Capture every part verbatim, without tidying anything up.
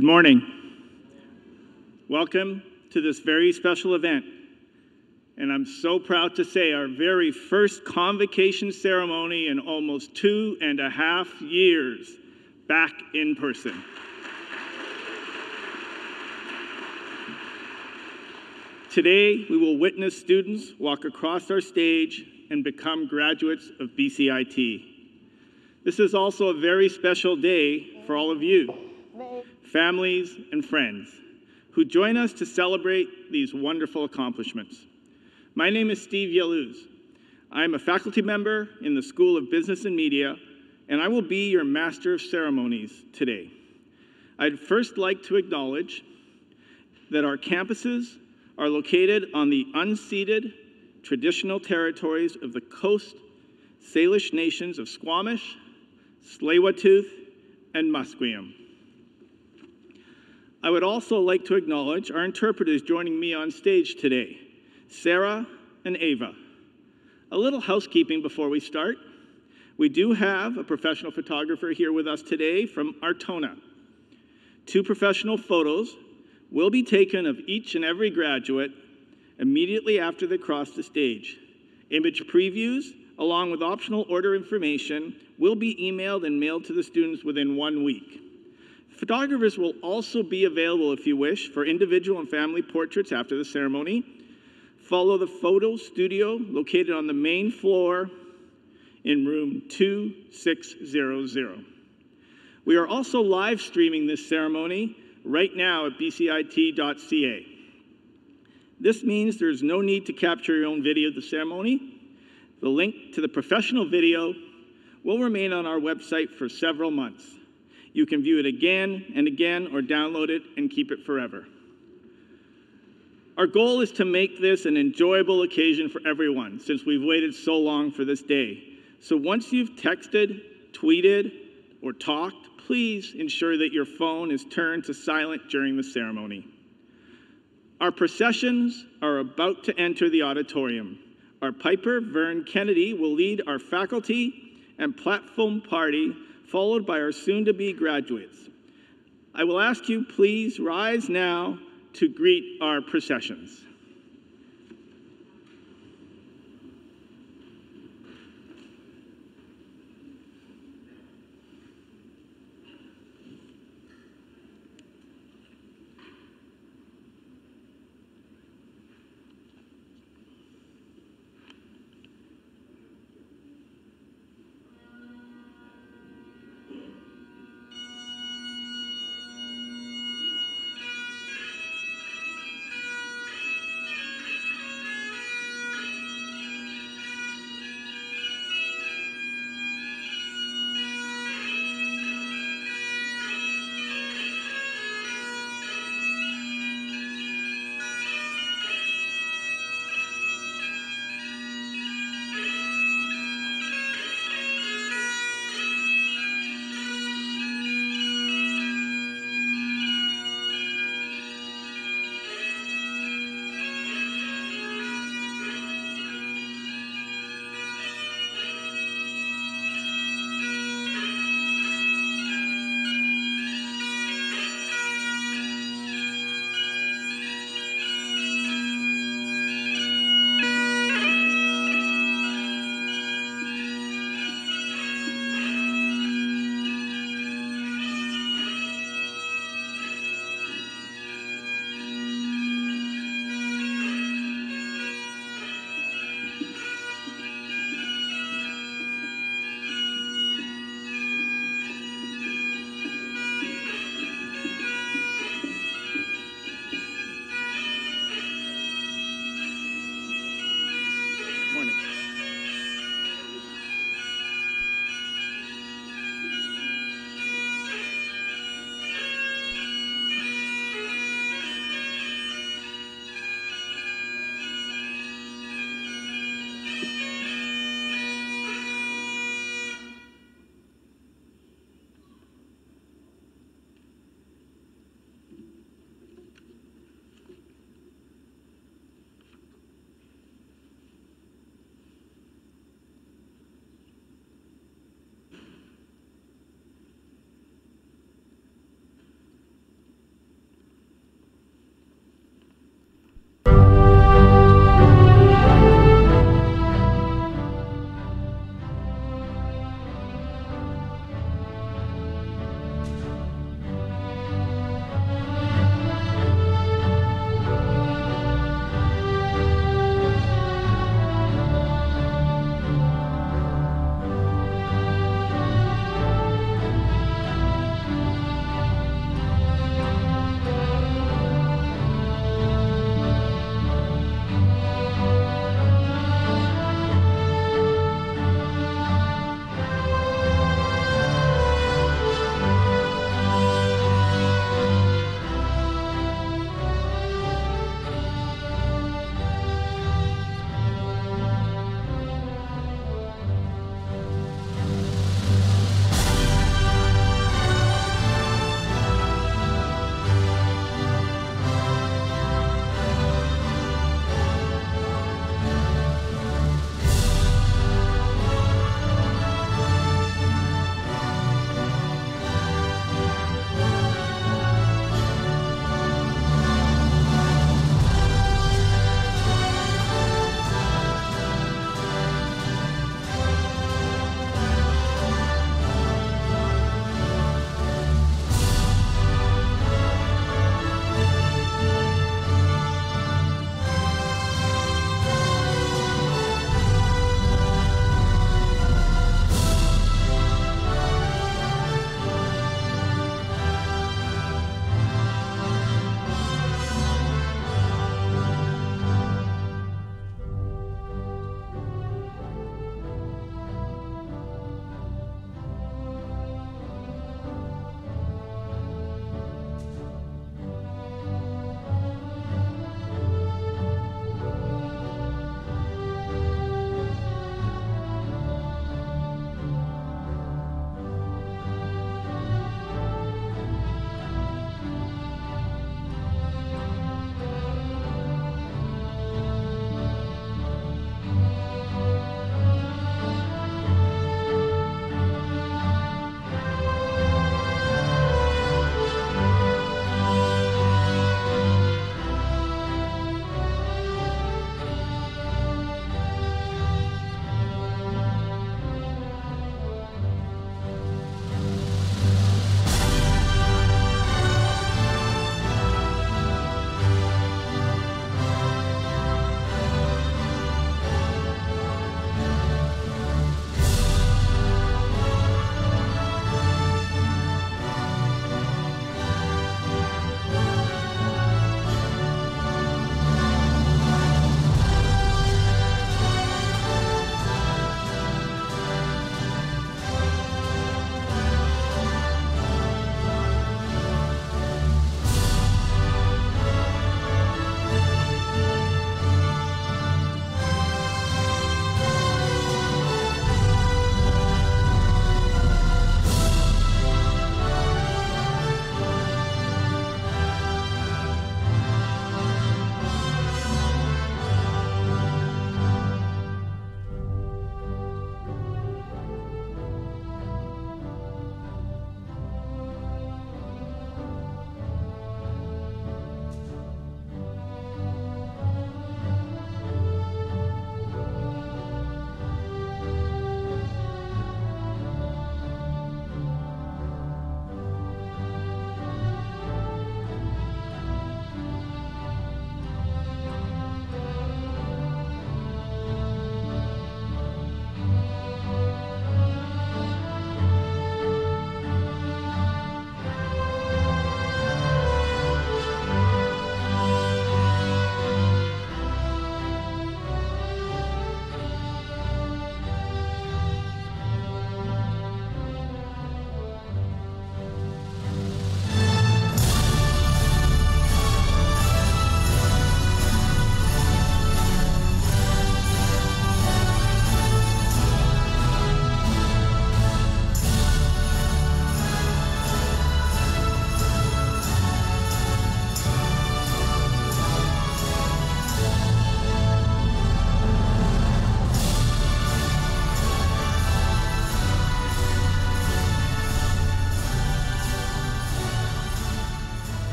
Good morning. Welcome to this very special event. And I'm so proud to say our very first convocation ceremony in almost two and a half years back in person. Today, we will witness students walk across our stage and become graduates of B C I T. This is also a very special day for all of you, families and friends, who join us to celebrate these wonderful accomplishments. My name is Steve Yaluz. I am a faculty member in the School of Business and Media, and I will be your Master of Ceremonies today. I'd first like to acknowledge that our campuses are located on the unceded traditional territories of the Coast Salish nations of Squamish, Tsleil-Waututh, and Musqueam. I would also like to acknowledge our interpreters joining me on stage today, Sarah and Ava. A little housekeeping before we start. We do have a professional photographer here with us today from Artona. Two professional photos will be taken of each and every graduate immediately after they cross the stage. Image previews, along with optional order information, will be emailed and mailed to the students within one week. Photographers will also be available, if you wish, for individual and family portraits after the ceremony. Follow the photo studio located on the main floor in room two six zero zero. We are also live streaming this ceremony right now at B C I T dot C A. This means there's no need to capture your own video of the ceremony. The link to the professional video will remain on our website for several months. You can view it again and again or download it and keep it forever. Our goal is to make this an enjoyable occasion for everyone since we've waited so long for this day. So once you've texted, tweeted, or talked, please ensure that your phone is turned to silent during the ceremony. Our processions are about to enter the auditorium. Our Piper, Vern Kennedy, will lead our faculty and platform party, followed by our soon-to-be graduates. I will ask you please rise now to greet our processions.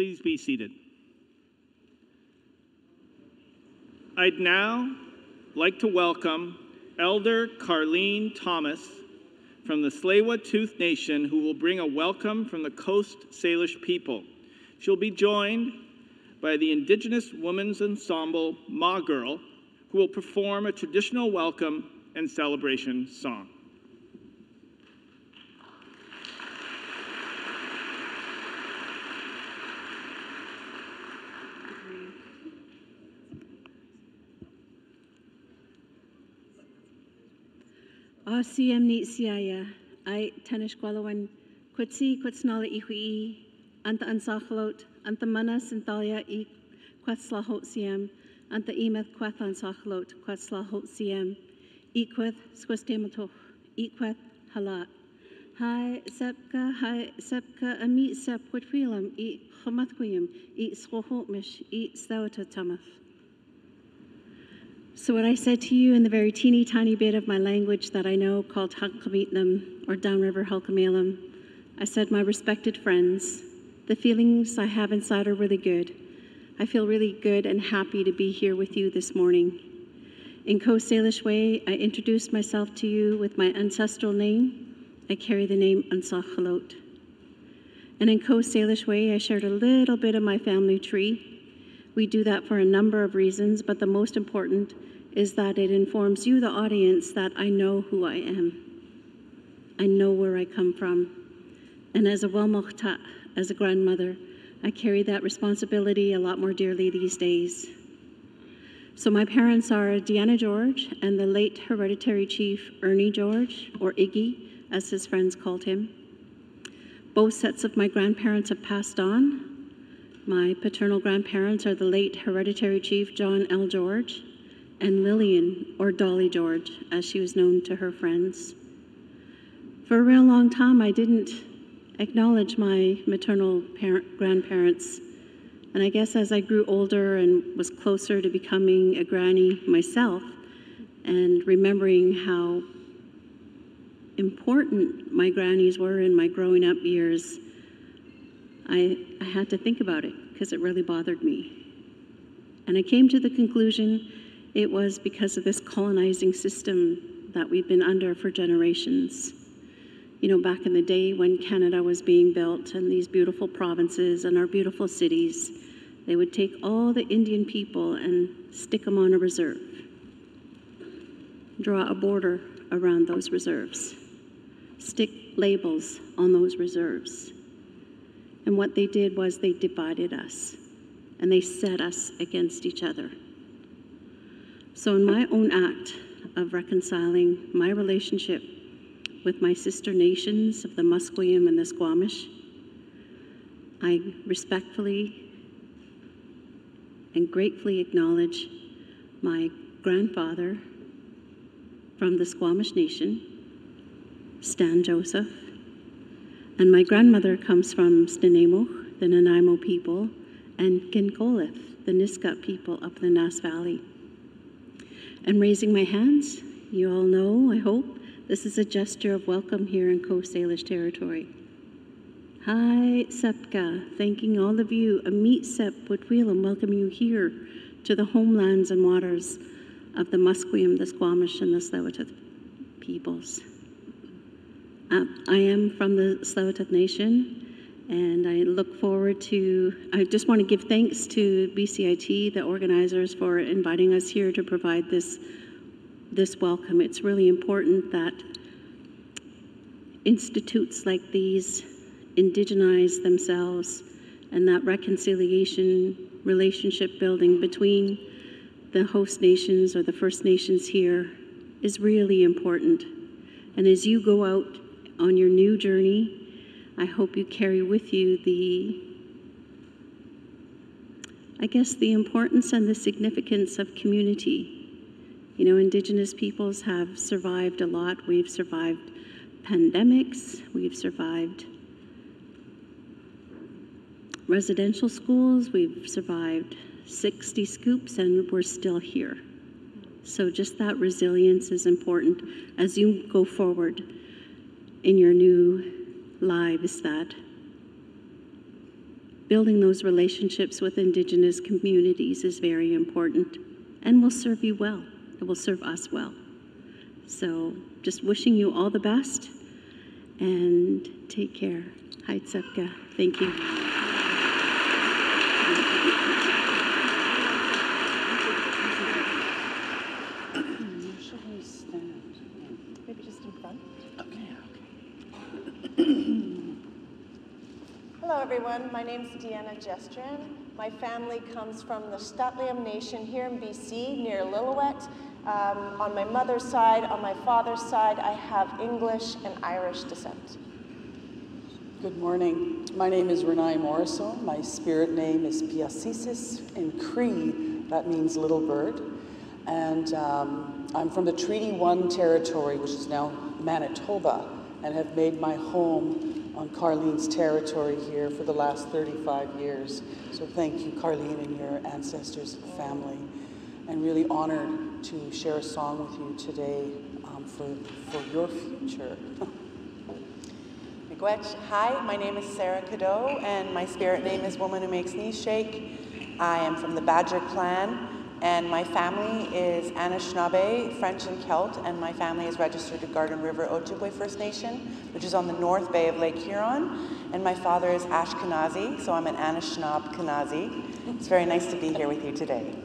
Please be seated. I'd now like to welcome Elder Carleen Thomas from the Tsleil-Waututh Nation, who will bring a welcome from the Coast Salish people. She'll be joined by the Indigenous Women's Ensemble, Ma Girl, who will perform a traditional welcome and celebration song. O siem ni siaya, I tanish gwalawan, kwitsi kwitsnala ihui, anta ansachalot, anta manas intalia I kwatslahot siem, anta imeth kweth ansachalot, kwatslahot siem, ikweth squestematoch, ikweth halat. Hai sepka, hai sepka, amit sep witwilam, I chamathquium, I schohotmish, I stauta tamath. So what I said to you in the very teeny tiny bit of my language that I know called Hulkameetnam or Downriver Hulkameelam, I said, my respected friends, the feelings I have inside are really good. I feel really good and happy to be here with you this morning. In Coast Salish way, I introduced myself to you with my ancestral name. I carry the name Ansachalot. And in Coast Salish way, I shared a little bit of my family tree. We do that for a number of reasons, but the most important is that it informs you, the audience, that I know who I am. I know where I come from. And as a Welmochta, as a grandmother, I carry that responsibility a lot more dearly these days. So my parents are Deanna George and the late hereditary chief Ernie George, or Iggy, as his friends called him. Both sets of my grandparents have passed on. My paternal grandparents are the late hereditary chief John L. George and Lillian, or Dolly George, as she was known to her friends. For a real long time, I didn't acknowledge my maternal parent, grandparents. And I guess as I grew older and was closer to becoming a granny myself and remembering how important my grannies were in my growing up years, I, I had to think about it because it really bothered me. And I came to the conclusion it was because of this colonizing system that we've been under for generations. You know, back in the day when Canada was being built and these beautiful provinces and our beautiful cities, they would take all the Indian people and stick them on a reserve, draw a border around those reserves, stick labels on those reserves. And what they did was they divided us, and they set us against each other. So in my own act of reconciling my relationship with my sister nations of the Musqueam and the Squamish, I respectfully and gratefully acknowledge my grandfather from the Squamish Nation, Stan Joseph, and my grandmother comes from Snuneymuxw, the Nanaimo people, and Ginkolith, the Nisga'a people up the Nass Valley. And raising my hands, you all know, I hope, this is a gesture of welcome here in Coast Salish territory. Hi, Sepka, thanking all of you, Amit Sep Witwilam, welcome you here to the homelands and waters of the Musqueam, the Squamish, and the Tsleil-Waututh peoples. Uh, I am from the Tsleil-Waututh Nation, and I look forward to, I just want to give thanks to B C I T, the organizers, for inviting us here to provide this, this welcome. It's really important that institutes like these indigenize themselves, and that reconciliation, relationship building between the host nations or the First Nations here is really important. And as you go out on your new journey, I hope you carry with you the, I guess, the importance and the significance of community. You know, Indigenous peoples have survived a lot. We've survived pandemics, we've survived residential schools, we've survived sixty scoops, and we're still here. So just that resilience is important as you go forward in your new lives, that building those relationships with Indigenous communities is very important and will serve you well. It will serve us well. So just wishing you all the best and take care. Haitsepka. Thank you. Maybe just in front. Okay, Hello, everyone. My name is Deanna Gestrin. My family comes from the St'át'imc Nation here in B C, near Lillooet. Um, on my mother's side, on my father's side, I have English and Irish descent. Good morning. My name is Renai Morrison. My spirit name is Piasisis. In Cree, that means little bird. And um, I'm from the Treaty One territory, which is now Manitoba, and have made my home on Carlene's territory here for the last thirty-five years. So thank you, Carlene, and your ancestors and family. And really honored to share a song with you today um, for, for your future. Hi, my name is Sarah Cadeau, and my spirit name is Woman Who Makes Knees Shake. I am from the Badger clan, and my family is Anishinaabe, French and Celt, and my family is registered to Garden River Ojibwe First Nation, which is on the north bay of Lake Huron. And my father is Ashkenazi, so I'm an Anishinaabe-Kenazi. It's very nice to be here with you today.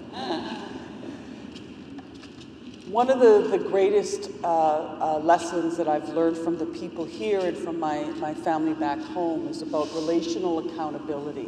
One of the, the greatest uh, uh, lessons that I've learned from the people here and from my, my family back home is about relational accountability.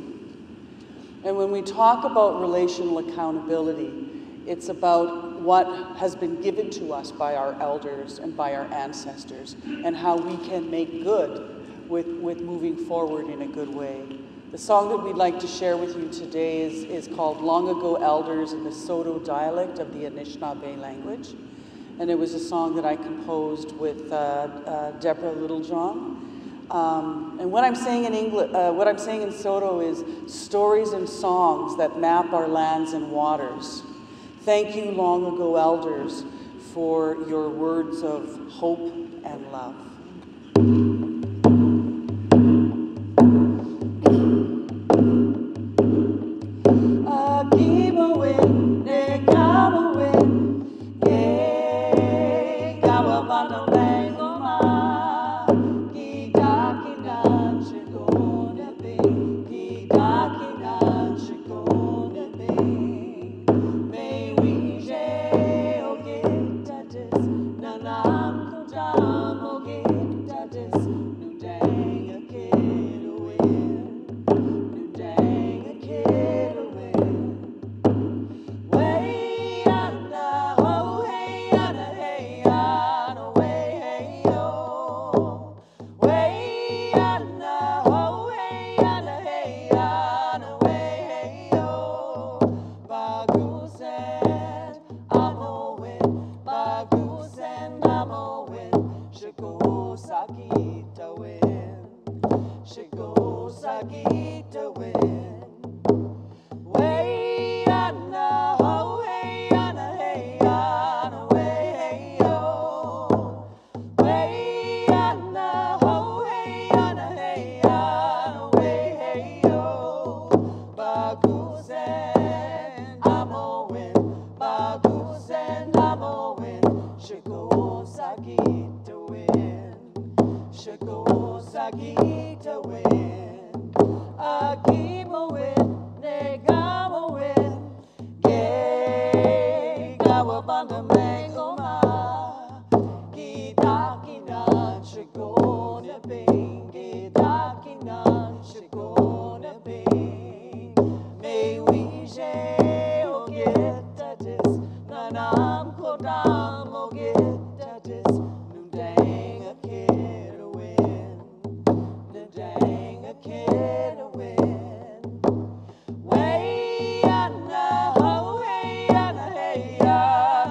And when we talk about relational accountability, it's about what has been given to us by our elders and by our ancestors and how we can make good with, with moving forward in a good way. The song that we'd like to share with you today is, is called Long Ago Elders in the Soto dialect of the Anishinaabe language. And it was a song that I composed with uh, uh, Deborah Littlejohn. Um, and what I'm saying in English, uh, what I'm saying in Soto is stories and songs that map our lands and waters. Thank you, long ago elders, for your words of hope and love.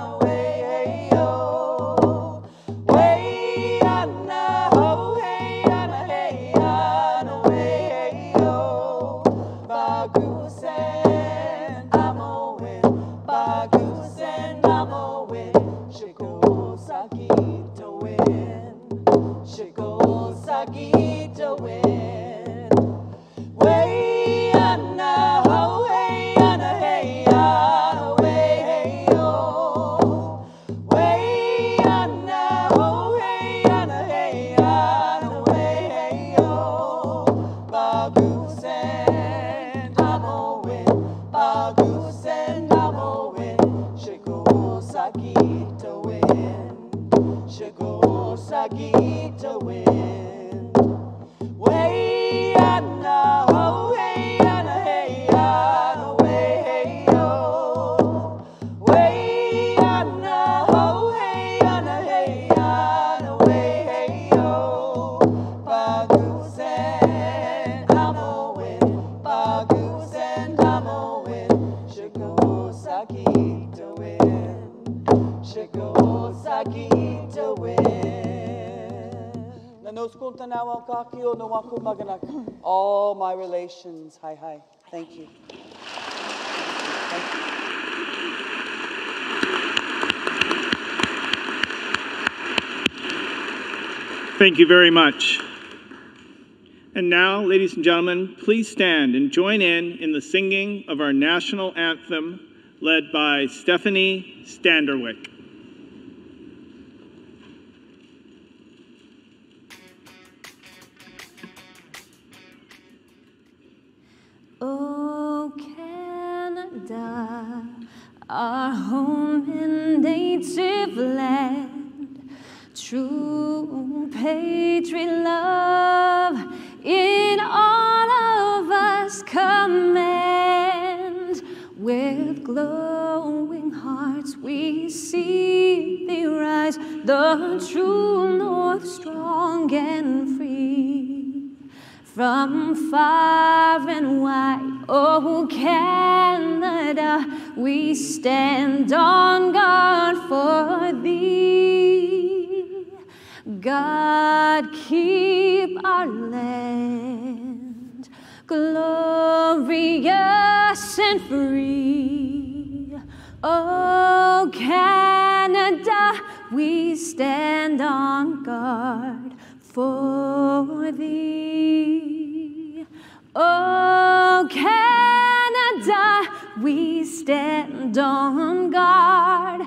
Way Sakita wind. Way on the ho, hey on a hey on way hey yo. Way on the ho, hey on a hey on way hey yo. Bagoose and I'm a win. Bagoose and I'm a win. Shiko Sakita wind. Shiko Sakita wind. Nanos kunta na wakakio no waku maganak. All my relations. Hi, hi. Thank you. Thank you. Thank you very much. And now, ladies and gentlemen, please stand and join in in the singing of our national anthem led by Stephanie Standerwick. Oh, Canada, our home and native land, true patriot love in all of us command. With glowing hearts we see thee rise, the true north strong and free. From far and wide, oh Canada, we stand on guard for thee. God keep our land glorious and free. Oh Canada, we stand on guard for thee. Oh Canada, we stand on guard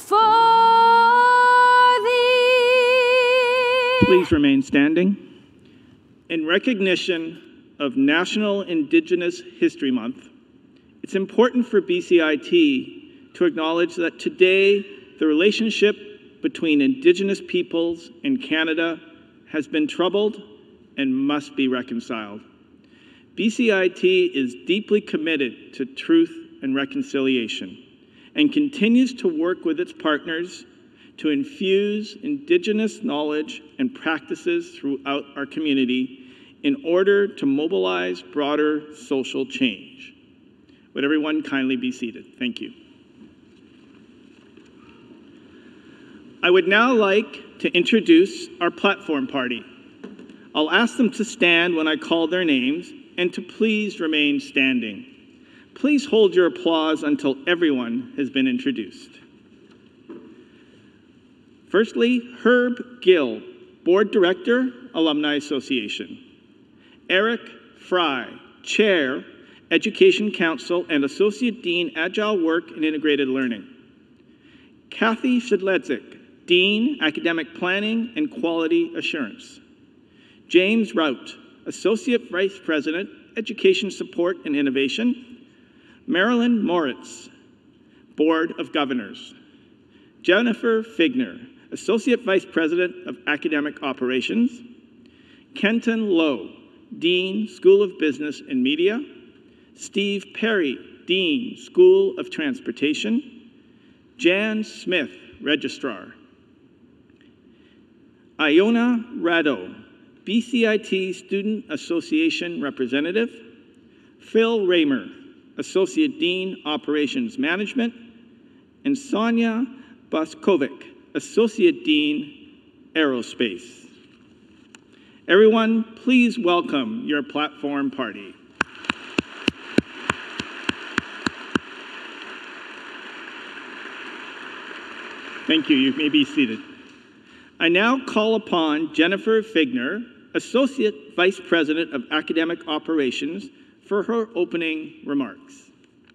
for thee. Please remain standing. In recognition of National Indigenous History Month, it's important for B C I T to acknowledge that today the relationship between Indigenous peoples in Canada has been troubled and must be reconciled. B C I T is deeply committed to truth and reconciliation and continues to work with its partners to infuse Indigenous knowledge and practices throughout our community in order to mobilize broader social change. Would everyone kindly be seated? Thank you. I would now like to introduce our platform party. I'll ask them to stand when I call their names and to please remain standing. Please hold your applause until everyone has been introduced. Firstly, Herb Gill, Board Director, Alumni Association. Eric Fry, Chair, Education Council and Associate Dean, Agile Work and Integrated Learning. Kathy Shedledzik, Dean, Academic Planning and Quality Assurance. James Rout, Associate Vice President, Education Support and Innovation. Marilyn Moritz, Board of Governors. Jennifer Figner, Associate Vice President of Academic Operations. Kenton Lowe, Dean, School of Business and Media. Steve Perry, Dean, School of Transportation. Jan Smith, Registrar. Iona Rado, B C I T Student Association Representative. Phil Raymer, Associate Dean, Operations Management. And Sonia Boskovic, Associate Dean, Aerospace. Everyone, please welcome your platform party. Thank you. You may be seated. I now call upon Jennifer Figner, Associate Vice President of Academic Operations, for her opening remarks.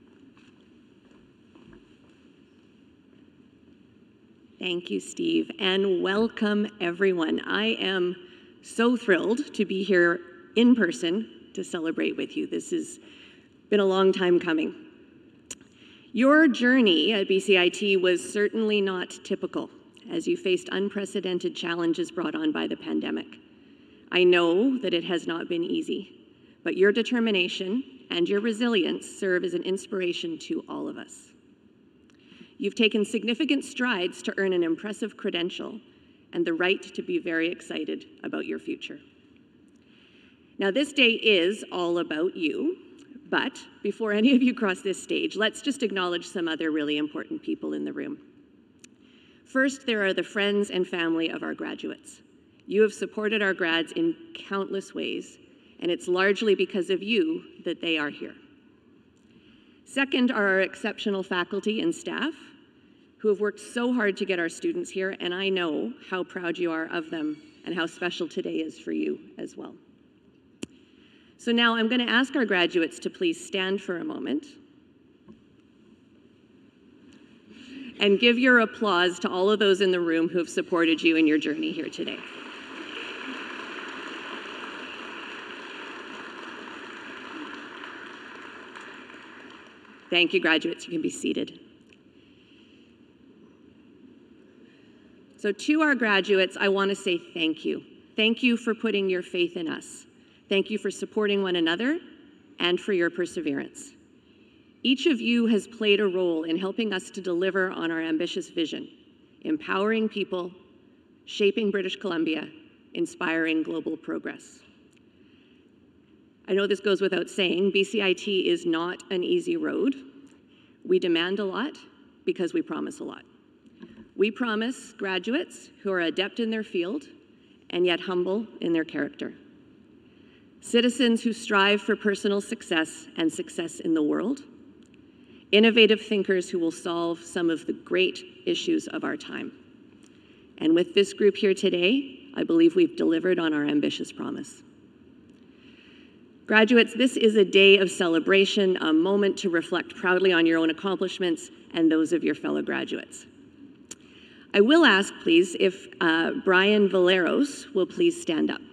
Thank you, Steve, and welcome everyone. I am so thrilled to be here in person to celebrate with you. This has been a long time coming. Your journey at B C I T was certainly not typical, as you faced unprecedented challenges brought on by the pandemic. I know that it has not been easy, but your determination and your resilience serve as an inspiration to all of us. You've taken significant strides to earn an impressive credential and the right to be very excited about your future. Now, this day is all about you, but before any of you cross this stage, let's just acknowledge some other really important people in the room. First, there are the friends and family of our graduates. You have supported our grads in countless ways, and it's largely because of you that they are here. Second are our exceptional faculty and staff who have worked so hard to get our students here, and I know how proud you are of them and how special today is for you as well. So now I'm going to ask our graduates to please stand for a moment and give your applause to all of those in the room who have supported you in your journey here today. Thank you, graduates. You can be seated. So to our graduates, I want to say thank you. Thank you for putting your faith in us. Thank you for supporting one another and for your perseverance. Each of you has played a role in helping us to deliver on our ambitious vision, empowering people, shaping British Columbia, inspiring global progress. I know this goes without saying, B C I T is not an easy road. We demand a lot because we promise a lot. We promise graduates who are adept in their field and yet humble in their character. Citizens who strive for personal success and success in the world. Innovative thinkers who will solve some of the great issues of our time. And with this group here today, I believe we've delivered on our ambitious promise. Graduates, this is a day of celebration, a moment to reflect proudly on your own accomplishments and those of your fellow graduates. I will ask, please, if uh, Brian Valeros will please stand up.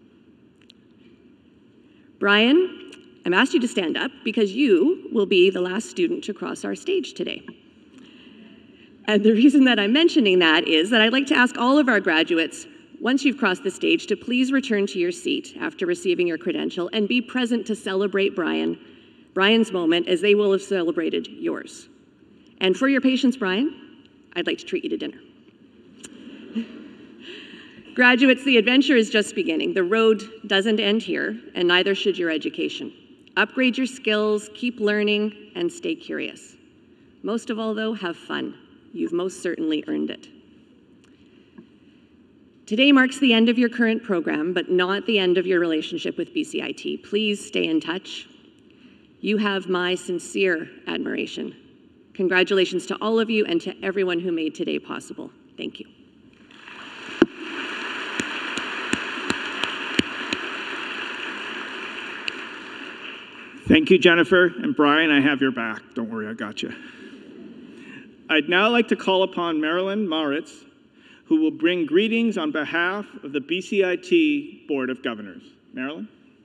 Brian, I'm asked you to stand up because you will be the last student to cross our stage today. And the reason that I'm mentioning that is that I'd like to ask all of our graduates, once you've crossed the stage, to please return to your seat after receiving your credential and be present to celebrate Brian, Brian's moment, as they will have celebrated yours. And for your patience, Brian, I'd like to treat you to dinner. Graduates, the adventure is just beginning. The road doesn't end here, and neither should your education. Upgrade your skills, keep learning, and stay curious. Most of all, though, have fun. You've most certainly earned it. Today marks the end of your current program, but not the end of your relationship with B C I T. Please stay in touch. You have my sincere admiration. Congratulations to all of you and to everyone who made today possible. Thank you. Thank you, Jennifer. And Brian, I have your back. Don't worry, I got you. I'd now like to call upon Marilyn Moritz, who will bring greetings on behalf of the B C I T Board of Governors. Marilyn?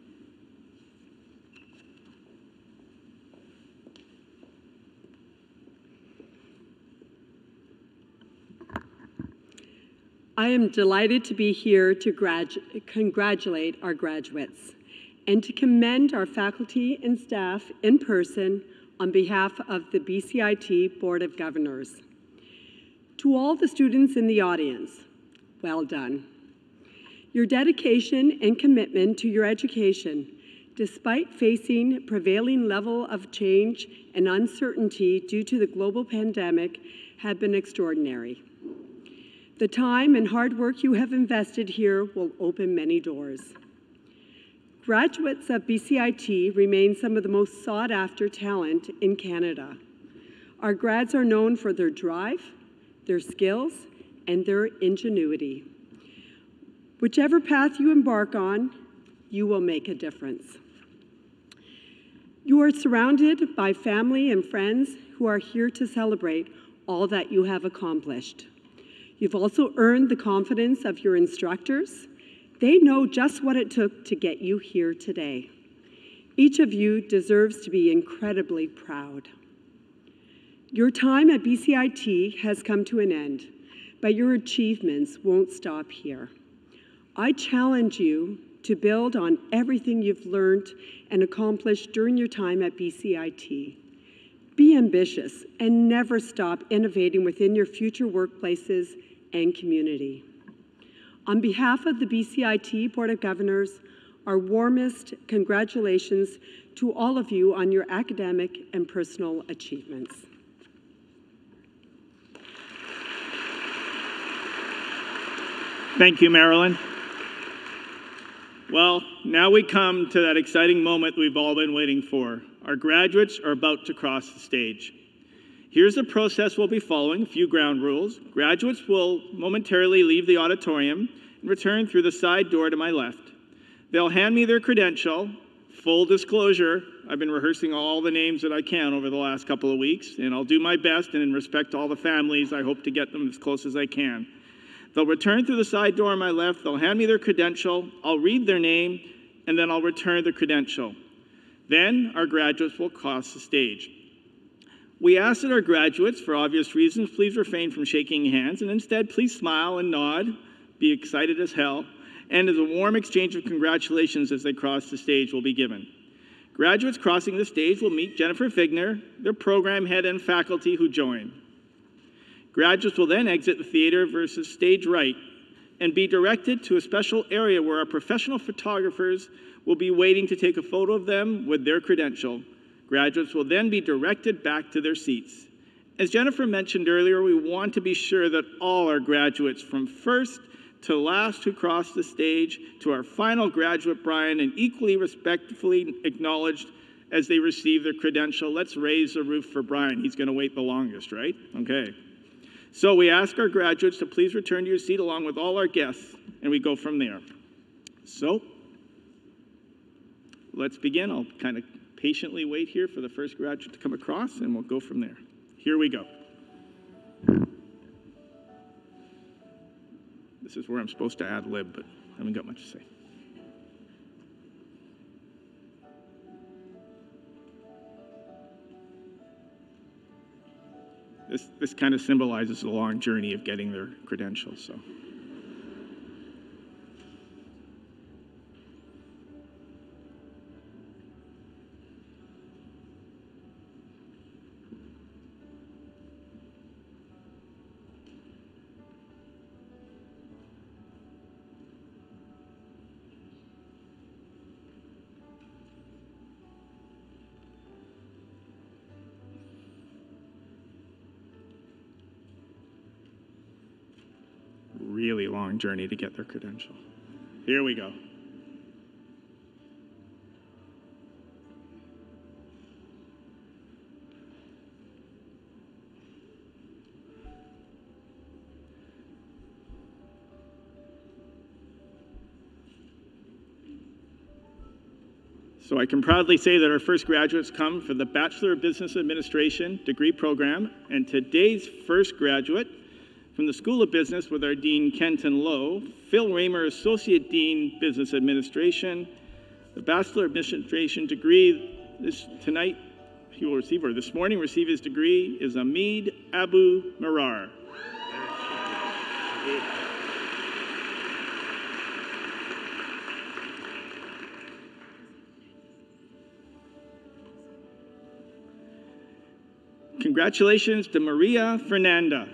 I am delighted to be here to gradu- congratulate our graduates and to commend our faculty and staff in person on behalf of the B C I T Board of Governors. To all the students in the audience, well done. Your dedication and commitment to your education, despite facing prevailing level of change and uncertainty due to the global pandemic, have been extraordinary. The time and hard work you have invested here will open many doors. Graduates of B C I T remain some of the most sought-after talent in Canada. Our grads are known for their drive, their skills, and their ingenuity. Whichever path you embark on, you will make a difference. You are surrounded by family and friends who are here to celebrate all that you have accomplished. You've also earned the confidence of your instructors. They know just what it took to get you here today. Each of you deserves to be incredibly proud. Your time at B C I T has come to an end, but your achievements won't stop here. I challenge you to build on everything you've learned and accomplished during your time at B C I T. Be ambitious and never stop innovating within your future workplaces and community. On behalf of the B C I T Board of Governors, our warmest congratulations to all of you on your academic and personal achievements. Thank you, Marilyn. Well, now we come to that exciting moment we've all been waiting for. Our graduates are about to cross the stage. Here's the process we'll be following, a few ground rules. Graduates will momentarily leave the auditorium and return through the side door to my left. They'll hand me their credential. Full disclosure, I've been rehearsing all the names that I can over the last couple of weeks, and I'll do my best, and in respect to all the families, I hope to get them as close as I can. They'll return through the side door on my left, they'll hand me their credential, I'll read their name, and then I'll return the credential. Then our graduates will cross the stage. We ask that our graduates, for obvious reasons, please refrain from shaking hands, and instead please smile and nod, be excited as hell, and as a warm exchange of congratulations as they cross the stage will be given. Graduates crossing the stage will meet Jennifer Figner, their program head and faculty who join. Graduates will then exit the theater versus stage right and be directed to a special area where our professional photographers will be waiting to take a photo of them with their credential. Graduates will then be directed back to their seats. As Jennifer mentioned earlier, we want to be sure that all our graduates, from first to last who cross the stage, to our final graduate, Brian, and equally respectfully acknowledged as they receive their credential. Let's raise the roof for Brian. He's going to wait the longest, right? Okay. So we ask our graduates to please return to your seat along with all our guests, and we go from there. So let's begin. I'll kind of patiently wait here for the first graduate to come across, and we'll go from there. Here we go. This is where I'm supposed to ad lib, but I haven't got much to say. This, this kind of symbolizes the long journey of getting their credentials. So. Really long journey to get their credential. Here we go. So I can proudly say that our first graduates come from the Bachelor of Business Administration degree program, and today's first graduate from the School of Business with our Dean Kenton Lowe, Phil Raymer, Associate Dean, Business Administration. The Bachelor of Administration degree this tonight he will receive, or this morning receive his degree, is Hamid Abu Marar. Congratulations to Maria Fernanda.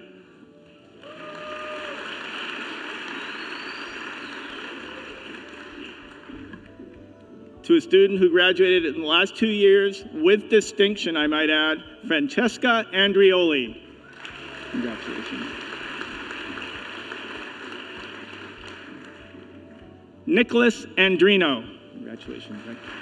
To a student who graduated in the last two years with distinction, I might add, Francesca Andrioli. Congratulations. Nicholas Andrino. Congratulations.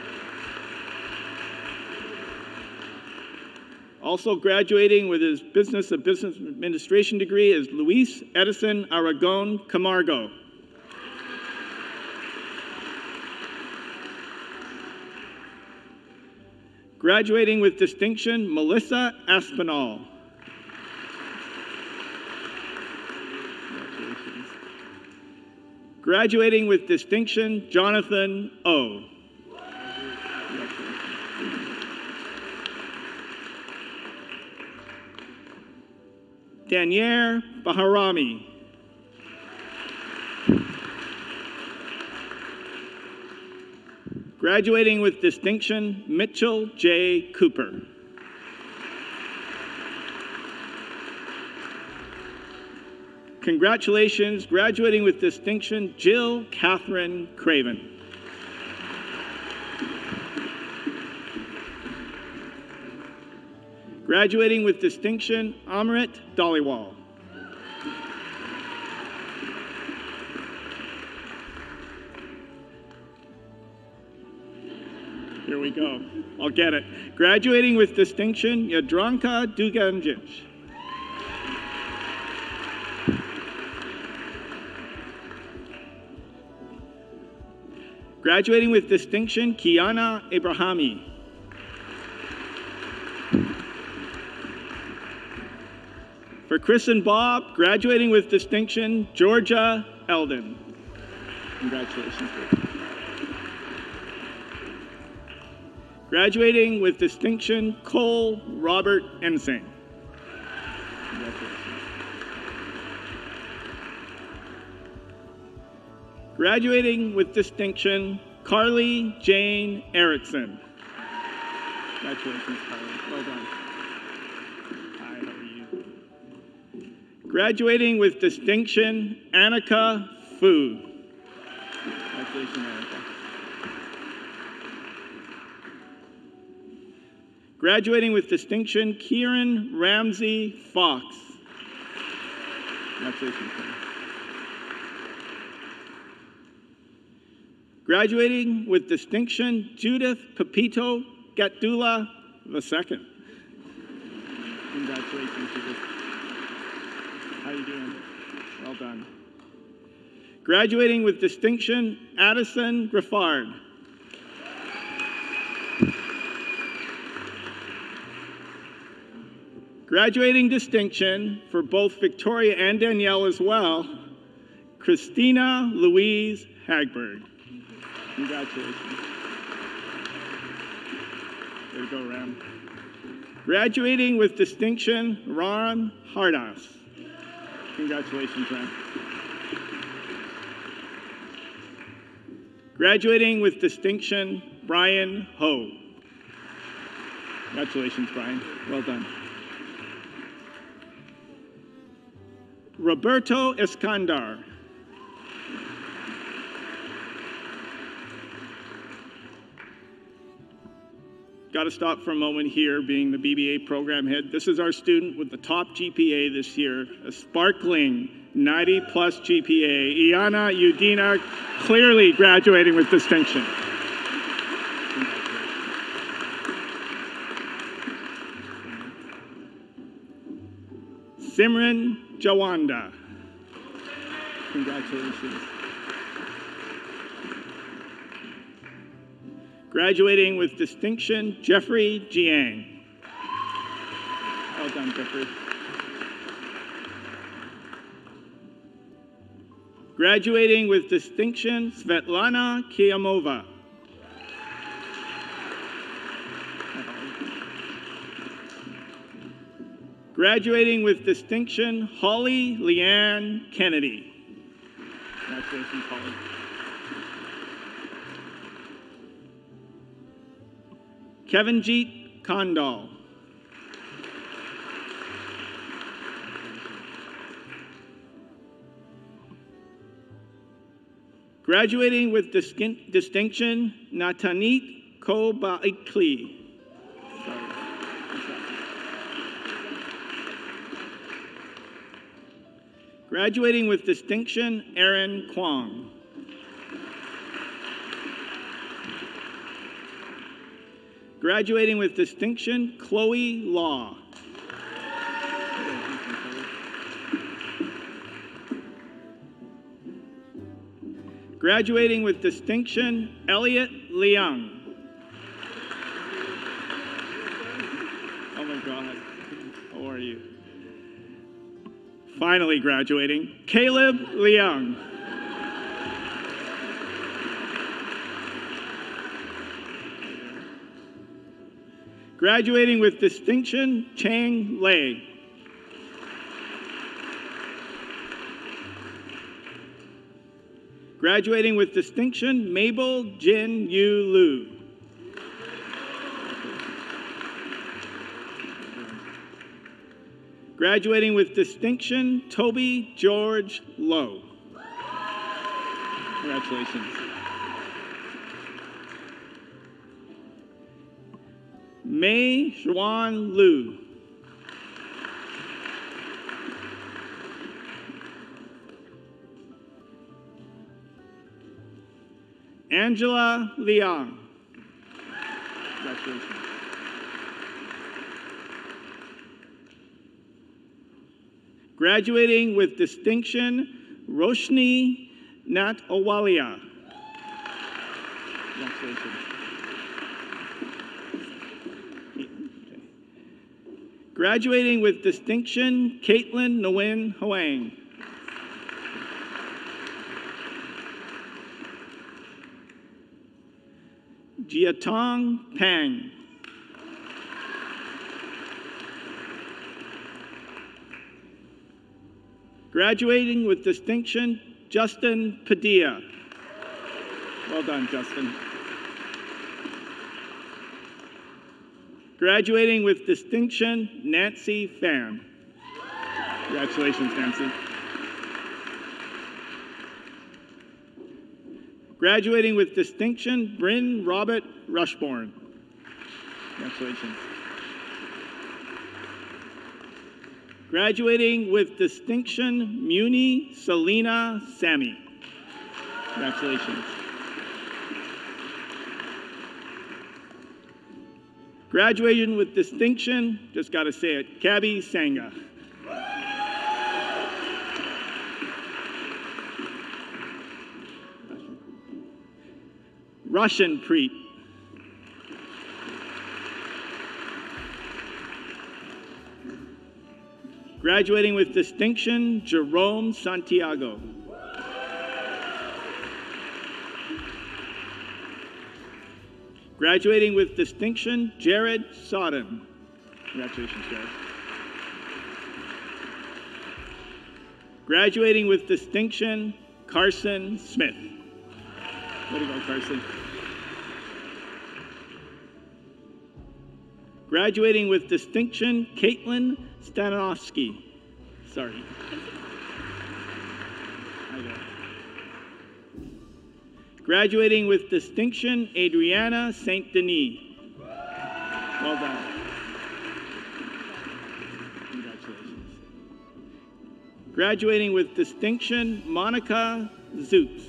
Also graduating with his Business of Business Administration degree is Luis Edison Aragon Camargo. Graduating with distinction, Melissa Aspinall. Graduating with distinction, Jonathan O. Daniere Baharami. Graduating with distinction, Mitchell J. Cooper. Congratulations, graduating with distinction, Jill Catherine Craven. Graduating with distinction, Amrit Dhaliwal. Here we go. I'll get it. Graduating with distinction, Yadranka Duganjic. Graduating with distinction, Kiana Abrahami. For Chris and Bob, graduating with distinction, Georgia Eldon. Congratulations. Graduating with distinction, Cole Robert Ensing. Congratulations. Graduating with distinction, Carly Jane Erickson. Congratulations, Carly. Well done. Hi, how are you? Graduating with distinction, Annika Fu. Congratulations, Annika. Graduating with distinction, Kieran Ramsey Fox. Congratulations, Kieran. Graduating with distinction, Judith Pepito Gatdula the second. Congratulations, Judith. How are you doing? Well done. Graduating with distinction, Addison Griffard. Graduating distinction for both Victoria and Danielle as well, Christina Louise Hagberg. Congratulations. Way to go, Ram. Graduating with distinction, Ron Hardas. Congratulations, Ram. Graduating with distinction, Brian Ho. Congratulations, Brian. Well done. Roberto Escandar. Got to stop for a moment here, being the B B A program head. This is our student with the top G P A this year, a sparkling ninety plus G P A. Iana Udina, clearly graduating with distinction. Simran Jawanda. Congratulations. Graduating with distinction, Jeffrey Jiang. Well done, Jeffrey. Graduating with distinction, Svetlana Kiyamova. Graduating with distinction, Holly Leanne Kennedy. Congratulations, Holly. Kevinjeet Kandal. Graduating with distin distinction, Natanit Kobaikli. Graduating with distinction, Aaron Kwong. Graduating with distinction, Chloe Law. Graduating with distinction, Elliot Liang. Oh my God, how are you? Finally graduating, Caleb Liang. Graduating with distinction, Chang Lei. Graduating with distinction, Mabel Jin Yu Lu. Graduating with distinction, Toby George Lowe. Congratulations. Mei Xuan Lu. Angela Liang. Congratulations. Graduating with distinction, Roshni Nat Owalia. Congratulations. Graduating with distinction, Caitlin Nguyen Hoang. Jiatong Pang. Graduating with distinction, Justin Padilla. Well done, Justin. Graduating with distinction, Nancy Pham. Congratulations, Nancy. Graduating with distinction, Bryn Robert Rushborn. Congratulations. Graduating with distinction, Muni Selena Sammy. Congratulations. Graduating with distinction, just got to say it, Kabi Sangha. Russian Preet. Graduating with distinction, Jerome Santiago. Graduating with distinction, Jared Sodden. Congratulations, Jared. Graduating with distinction, Carson Smith. Way to go, Carson. Graduating with distinction, Caitlin Stanovsky. Sorry. I got it. Graduating with distinction, Adriana Saint Denis. Well done. Congratulations. Graduating with distinction, Monica Zoots.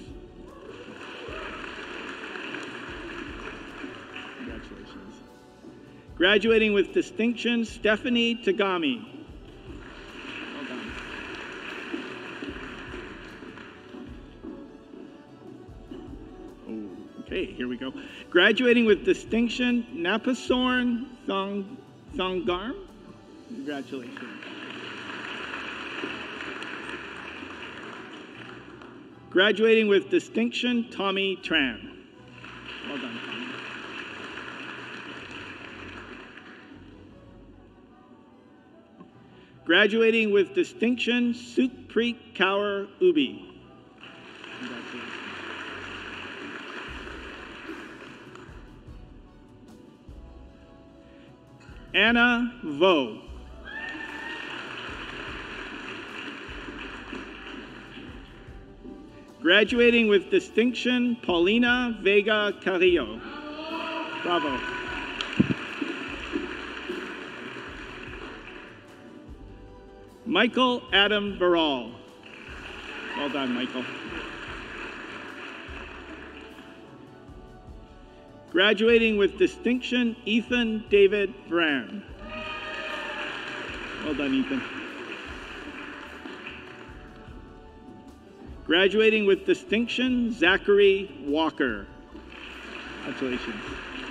Graduating with distinction, Stephanie Tagami. Well done. Oh, okay, here we go. Graduating with distinction, Napasorn Thong, Thongarm. Congratulations. Graduating with distinction, Tommy Tran. Well done, Tommy. Graduating with distinction, Sukpreet Kaur Ubi. Anna Vo. Graduating with distinction, Paulina Vega Carrillo. Bravo. Michael Adam Baral. Well done, Michael. Graduating with distinction, Ethan David Brand. Well done, Ethan. Graduating with distinction, Zachary Walker. Congratulations.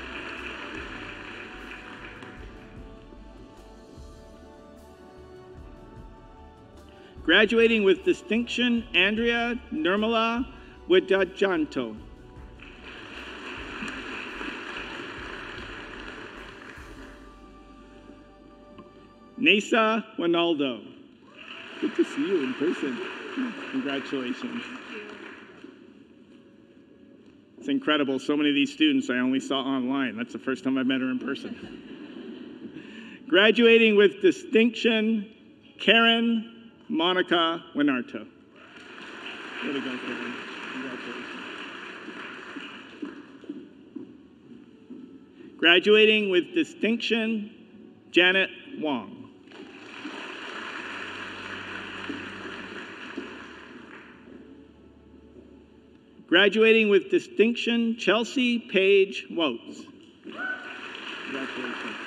Graduating with distinction, Andrea Nirmala Widajanto. Nasa Winaldo. Good to see you in person. Congratulations. It's incredible. So many of these students I only saw online. That's the first time I met her in person. Graduating with distinction, Karen Monica Winarto. Way to go, Karen. Congratulations. Graduating with distinction, Janet Wong. Graduating with distinction, Chelsea Paige Wotes. Congratulations.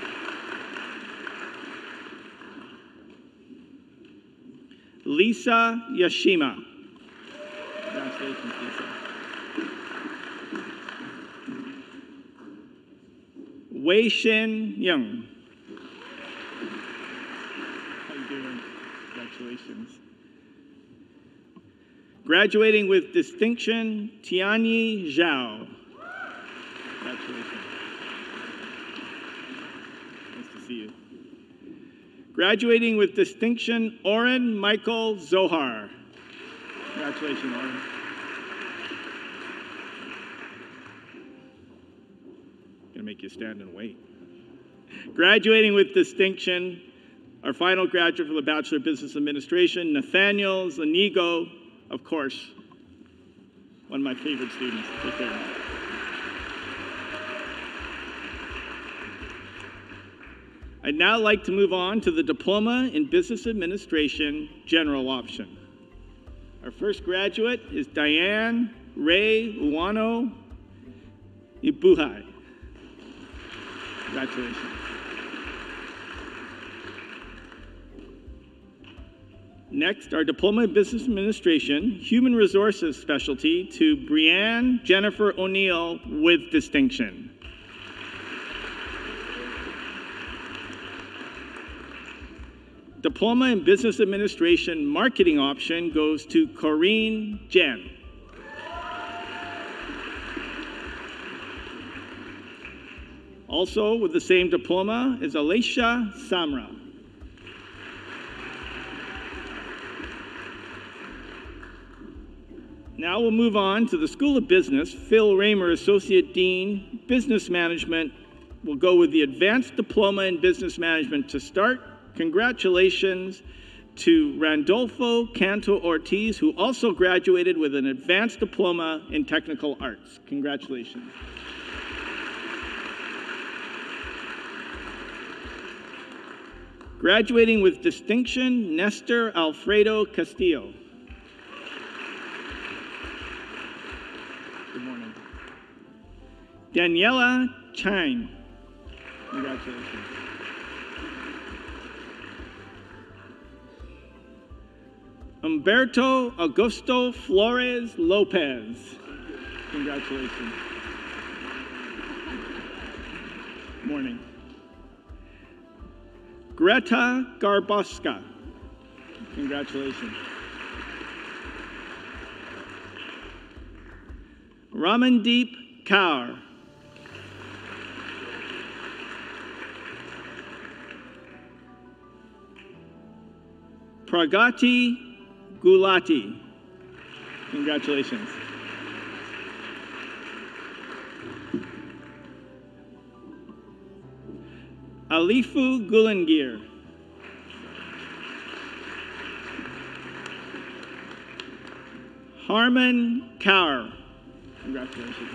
Lisa Yashima. Congratulations, Lisa. Wei Shin Young. How you doing? Congratulations. Graduating with distinction, Tianyi Zhao. Congratulations. Nice to see you. Graduating with distinction, Oren Michael Zohar. Congratulations, Oren. Gonna make you stand and wait. Graduating with distinction, our final graduate for the Bachelor of Business Administration, Nathaniel Zanigo. Of course, one of my favorite students. Take care. I'd now like to move on to the Diploma in Business Administration General Option. Our first graduate is Diane Ray Uwano Ibuhai. Congratulations. Next, our Diploma in Business Administration, Human Resources Specialty to Brianne Jennifer O'Neill with distinction. Diploma in Business Administration Marketing Option goes to Corinne Jen. Also with the same diploma is Alicia Samra. Now we'll move on to the School of Business. Phil Raymer, Associate Dean, Business Management, will go with the Advanced Diploma in Business Management to start. Congratulations to Randolfo Canto Ortiz, who also graduated with an Advanced Diploma in Technical Arts. Congratulations. Graduating with distinction, Nestor Alfredo Castillo. Good morning. Daniela Chang. Congratulations. Humberto Augusto Flores Lopez. Congratulations. Morning. Greta Garboska. Congratulations. Ramandeep Kaur. Pragati Gulati. Congratulations. Alifu Gulangir. Harman Kaur. Congratulations.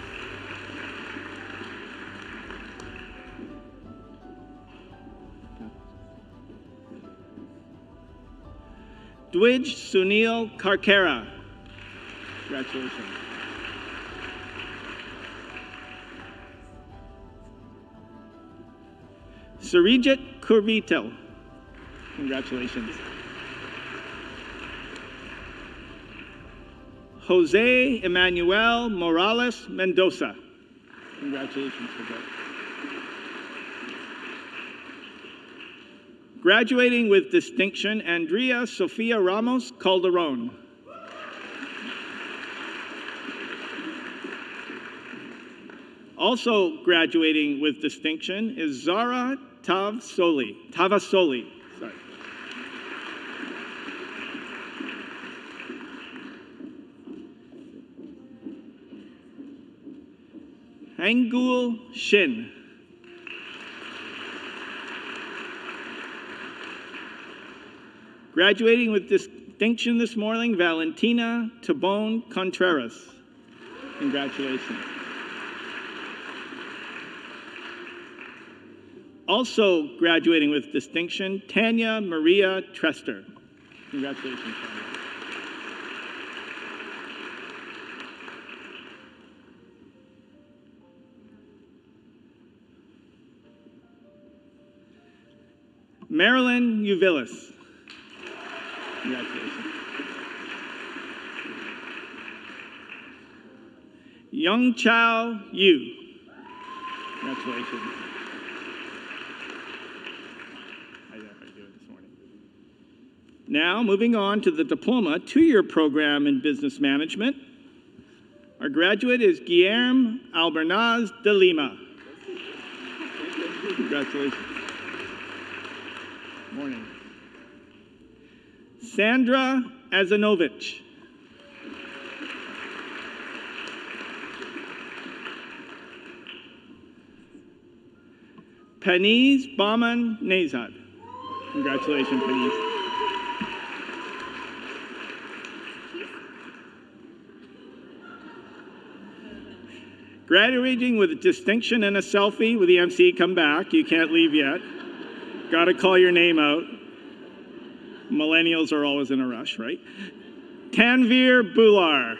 Dwij Sunil Karkera. Congratulations. Sarijit Kurvitel. Congratulations. Jose Emmanuel Morales Mendoza. Congratulations, Jose. Graduating with distinction, Andrea Sofia Ramos Calderon. Also graduating with distinction is Zara Tavsoli. Tavasoli. Sorry. Hangul Shin. Graduating with distinction this morning, Valentina Tabone Contreras. Congratulations. Also graduating with distinction, Tanya Maria Trester. Congratulations, Tanya. Marilyn Uvillis. Congratulations. Young Chao Yu. Congratulations. How you doing this morning? Now, moving on to the diploma two-year program in business management. Our graduate is Guillermo Albernaz de Lima. Congratulations. Morning. Sandra Azanovich. Paniz Baman Nezad. Congratulations, Paniz. Graduating with distinction and a selfie with the M C. Come back. You can't leave yet. Got to call your name out. Millennials are always in a rush, right? Tanvir Bular.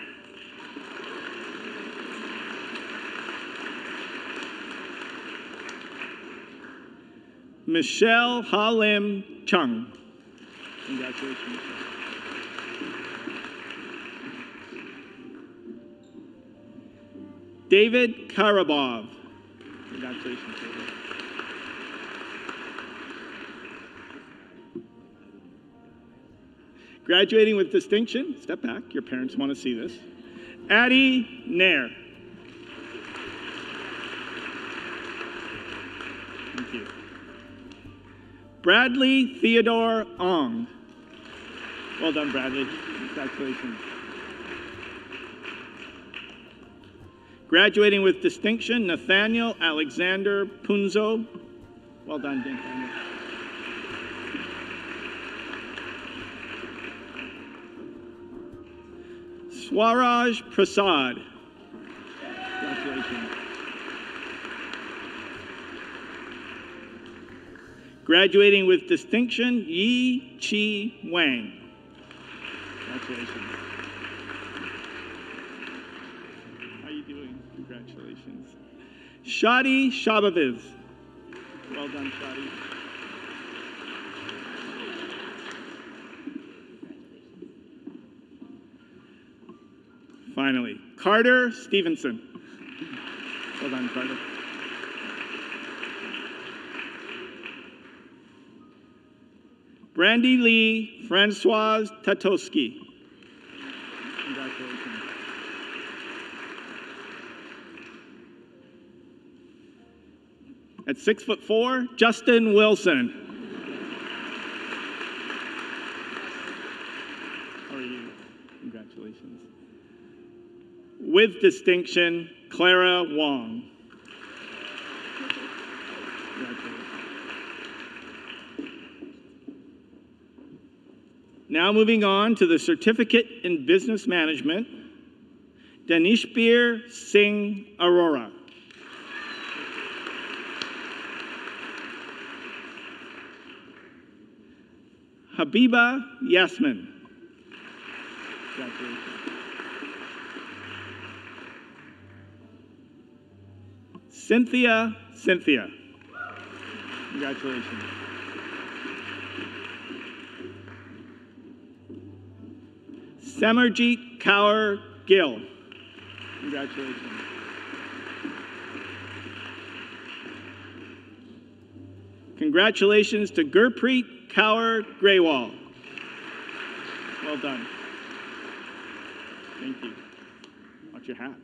Michelle Halim Chung. Congratulations, Michelle. David Karabov. Congratulations, David. Graduating with distinction, step back, your parents want to see this. Addie Nair. Thank you. Bradley Theodore Ong. Well done, Bradley. Congratulations. Graduating with distinction, Nathaniel Alexander Punzo. Well done, Nathaniel. Swaraj Prasad. Congratulations. Graduating with distinction, Yi Chi Wang. Congratulations. How are you doing? Congratulations. Shadi Shabaviz. Well done, Shadi. Finally, Carter Stevenson. Well done, Carter. Brandy Lee Francoise Tatowski. Congratulations. At six foot four, Justin Wilson. How are you? Congratulations. With distinction, Clara Wong. Congratulations. Now moving on to the Certificate in Business Management, Danishbir Singh Arora. Habiba Yasmin. Congratulations. Cynthia Cynthia. Congratulations. Samarjeet Kaur Gill. Congratulations. Congratulations to Gurpreet Kaur Graywall. Well done. Thank you. Watch your hat.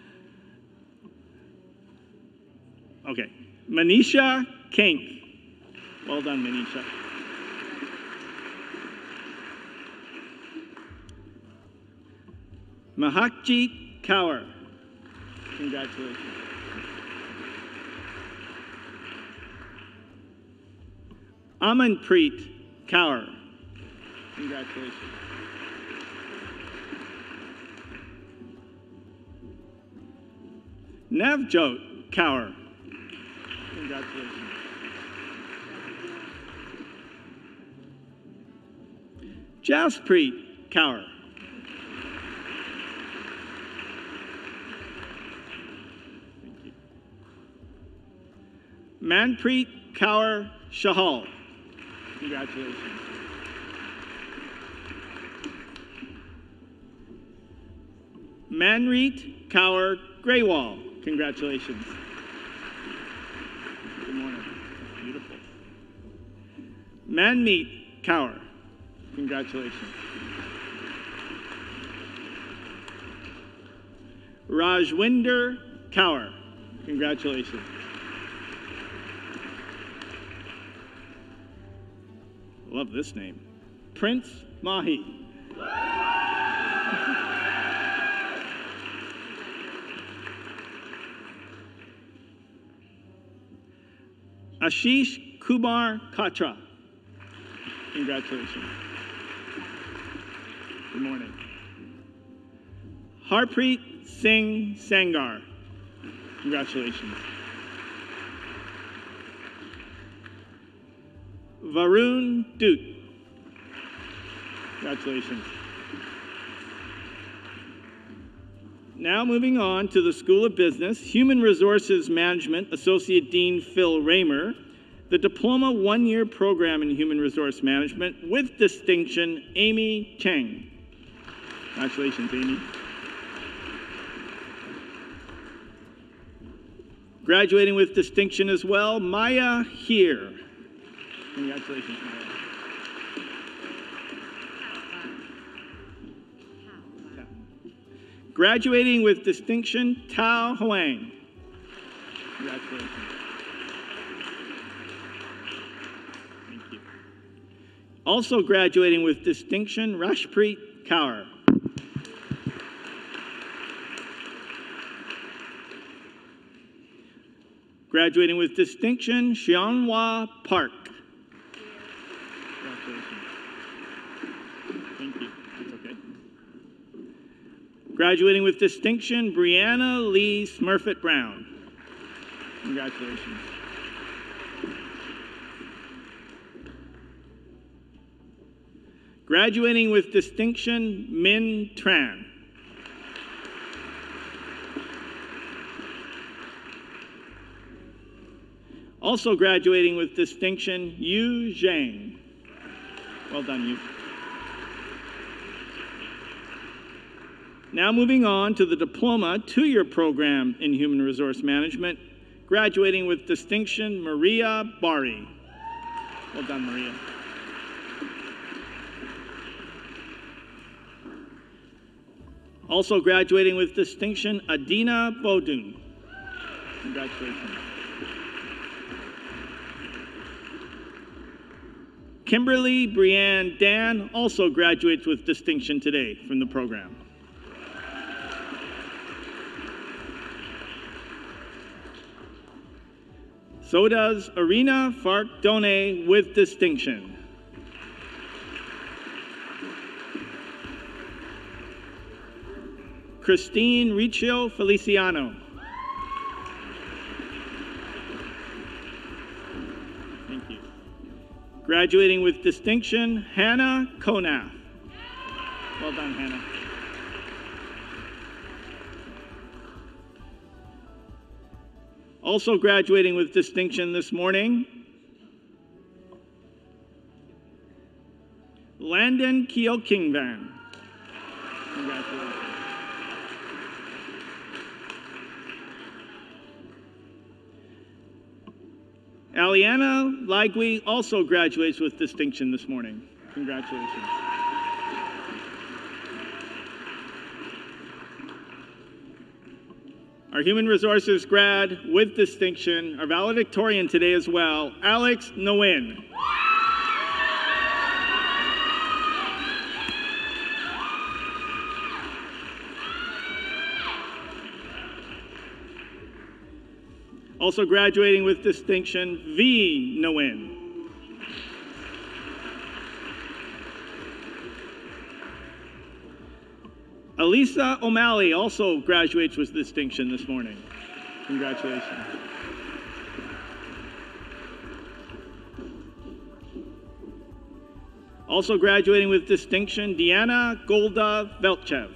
Okay. Manisha King. Well done, Manisha. Mahakjeet Kaur. Congratulations. Amanpreet Kaur. Congratulations. Navjot Kaur. Congratulations. Jaspreet Kaur. Thank you. Manpreet Kaur Shahal. Congratulations. Manreet Kaur Greywall. Congratulations. Good morning. Beautiful. Manmeet Kaur. Congratulations. Rajwinder Kaur. Congratulations. Love this name. Prince Mahi. Ashish Kumar Katra. Congratulations. Good morning. Harpreet Singh Sangar. Congratulations. Varun Dut. Congratulations. Now moving on to the School of Business, Human Resources Management, Associate Dean Phil Raymer, the Diploma One-Year Program in Human Resource Management with distinction, Amy Cheng. Congratulations, Amy. Graduating with distinction as well, Maya Heer. Congratulations, Maya. Graduating with distinction, Tao Huang. Congratulations. Thank you. Also graduating with distinction, Rashpreet Kaur. Graduating with distinction, Xianhua Park. Congratulations. Thank you. That's okay. Graduating with distinction, Brianna Lee Smurfett Brown. Congratulations. Graduating with distinction, Min Tran. Also graduating with distinction, Yu Zhang. Well done, Yu. Now moving on to the Diploma Two-Year Program in Human Resource Management, graduating with distinction, Maria Bari. Well done, Maria. Also graduating with distinction, Adina Bodun. Congratulations. Kimberly Brianne Dan also graduates with distinction today from the program. So does Arena Fark Done with distinction. Christine Riccio Feliciano. Thank you. Graduating with distinction, Hannah Kona. Well done, Hannah. Also graduating with distinction this morning, Landon Keokingvan. Congratulations. Aliana Ligui also graduates with distinction this morning. Congratulations. Our Human Resources grad with distinction, our valedictorian today as well, Alex Nguyen. Also graduating with distinction, V. Nguyen. Elisa O'Malley also graduates with distinction this morning. Congratulations. Also graduating with distinction, Deanna Golda Velchev.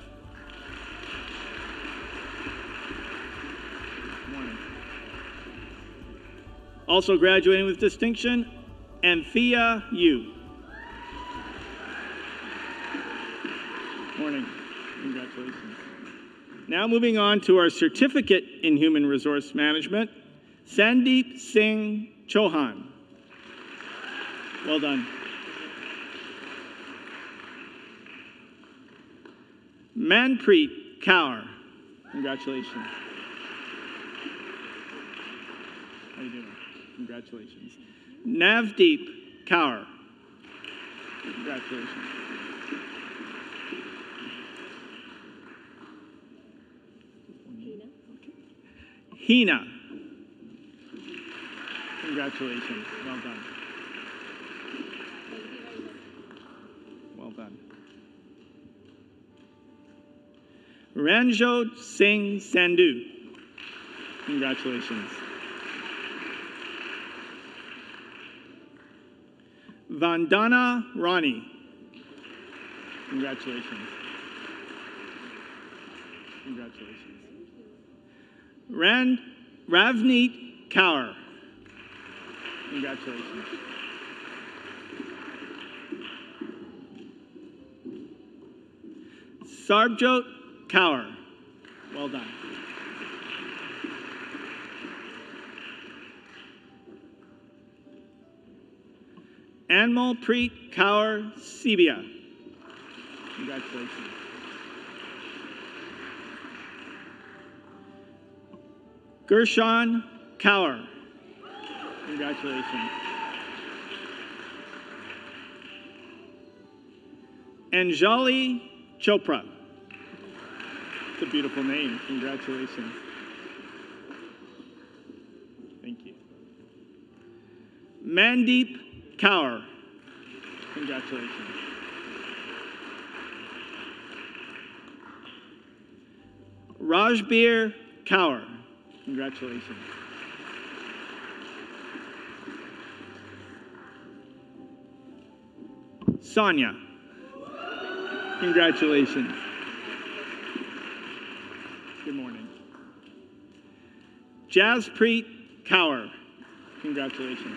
Morning. Also graduating with distinction, Anthea Yu. Morning. Congratulations. Now moving on to our certificate in human resource management, Sandeep Singh Chauhan. Well done. Manpreet Kaur. Congratulations. How you doing? Congratulations. Navdeep Kaur. Congratulations. Hina. Congratulations. Well done. Well done. Ranjot Singh Sandhu. Congratulations. Vandana Rani. Congratulations. Congratulations. Rand Ravneet Kaur. Congratulations. Sarbjot Kaur. Well done. Anmalpreet Kaur Sibia. Congratulations. Gershon Kaur. Congratulations. Anjali Chopra. It's a beautiful name. Congratulations. Thank you. Mandeep Kaur. Congratulations. Rajbir Kaur. Congratulations. Sonia. Congratulations. Good morning. Jaspreet Kaur. Congratulations.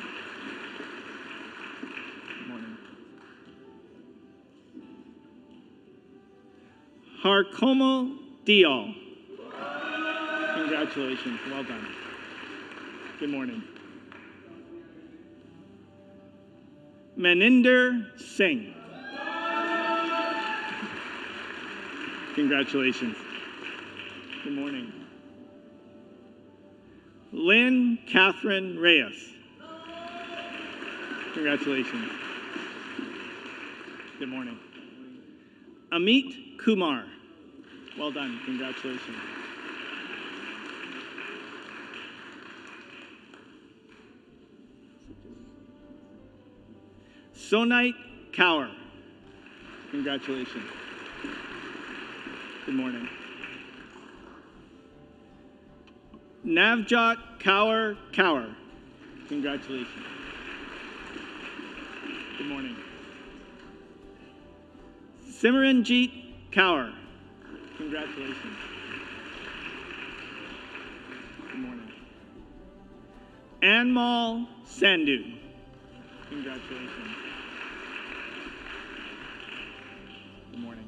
Good morning. Harkomo Dial. Congratulations. Well done. Good morning. Maninder Singh. Congratulations. Good morning. Lynn Catherine Reyes. Congratulations. Good morning. Amit Kumar. Well done. Congratulations. Sonite Kaur. Congratulations. Good morning. Navjot Kaur Kaur. Congratulations. Good morning. Simranjeet Kaur. Congratulations. Good morning. Anmal Sandhu. Congratulations. Good morning.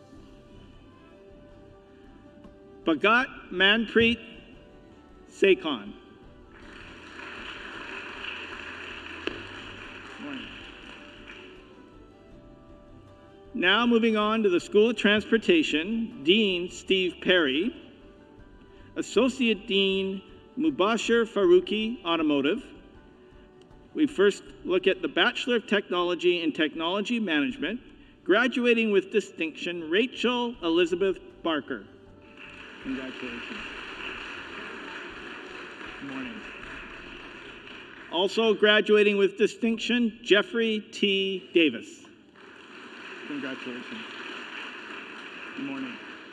Bhagat Manpreet Sekon. Good morning. Now moving on to the School of Transportation, Dean Steve Perry, Associate Dean Mubashir Faruqi, Automotive. We first look at the Bachelor of Technology in Technology Management, graduating with distinction, Rachel Elizabeth Barker. Congratulations. Good morning. Also graduating with distinction, Jeffrey T. Davis. Congratulations. Good morning.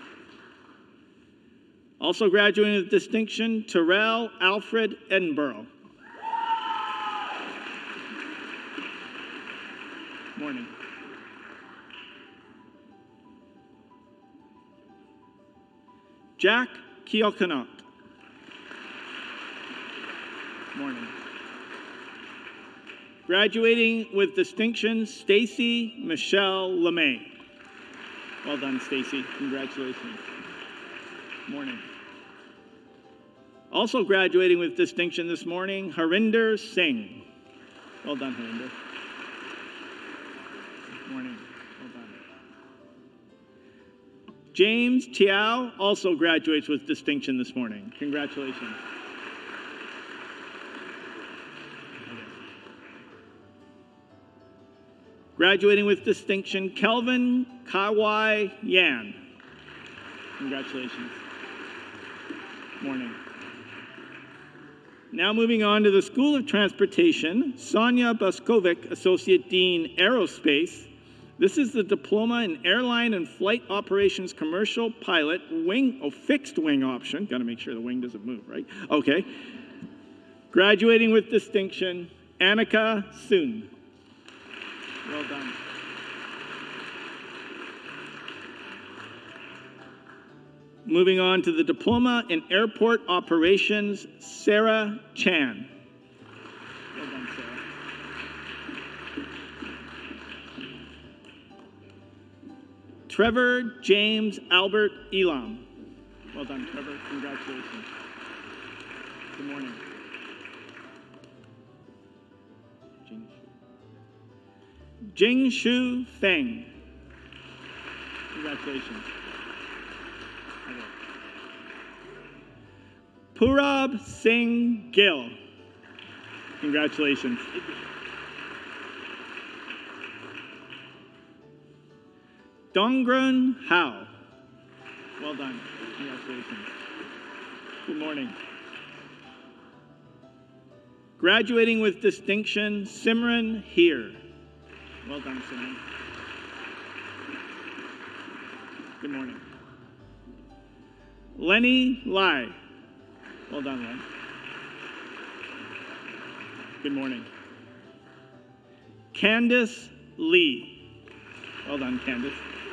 Also graduating with distinction, Terrell Alfred Edinburgh. Morning. Jack Keokanot. Morning. Graduating with distinction, Stacy Michelle LeMay. Well done, Stacy. Congratulations. Morning. Also graduating with distinction this morning, Harinder Singh. Well done, Harinder. Morning. Well done. James Tiao also graduates with distinction this morning. Congratulations. Graduating with distinction, Kelvin Kawai Yan. Congratulations. Morning. Now moving on to the School of Transportation, Sonia Boskovic, Associate Dean, Aerospace. This is the Diploma in Airline and Flight Operations Commercial Pilot Wing, oh, Fixed Wing Option. Got to make sure the wing doesn't move, right? Okay. Graduating with distinction, Annika Soon. Well done. Moving on to the Diploma in Airport Operations, Sarah Chan. Well done, Sarah. Trevor James Albert Elam. Well done, Trevor. Congratulations. Good morning. Jingshu Feng. Congratulations. Okay. Purab Singh Gill. Congratulations. Donggrun Hao. Well done. Congratulations. Good morning. Graduating with distinction, Simran Heer. Well done, Simran. Good morning. Lenny Lai. Well done, Len. Good morning. Candice Lee. Well done, Candice.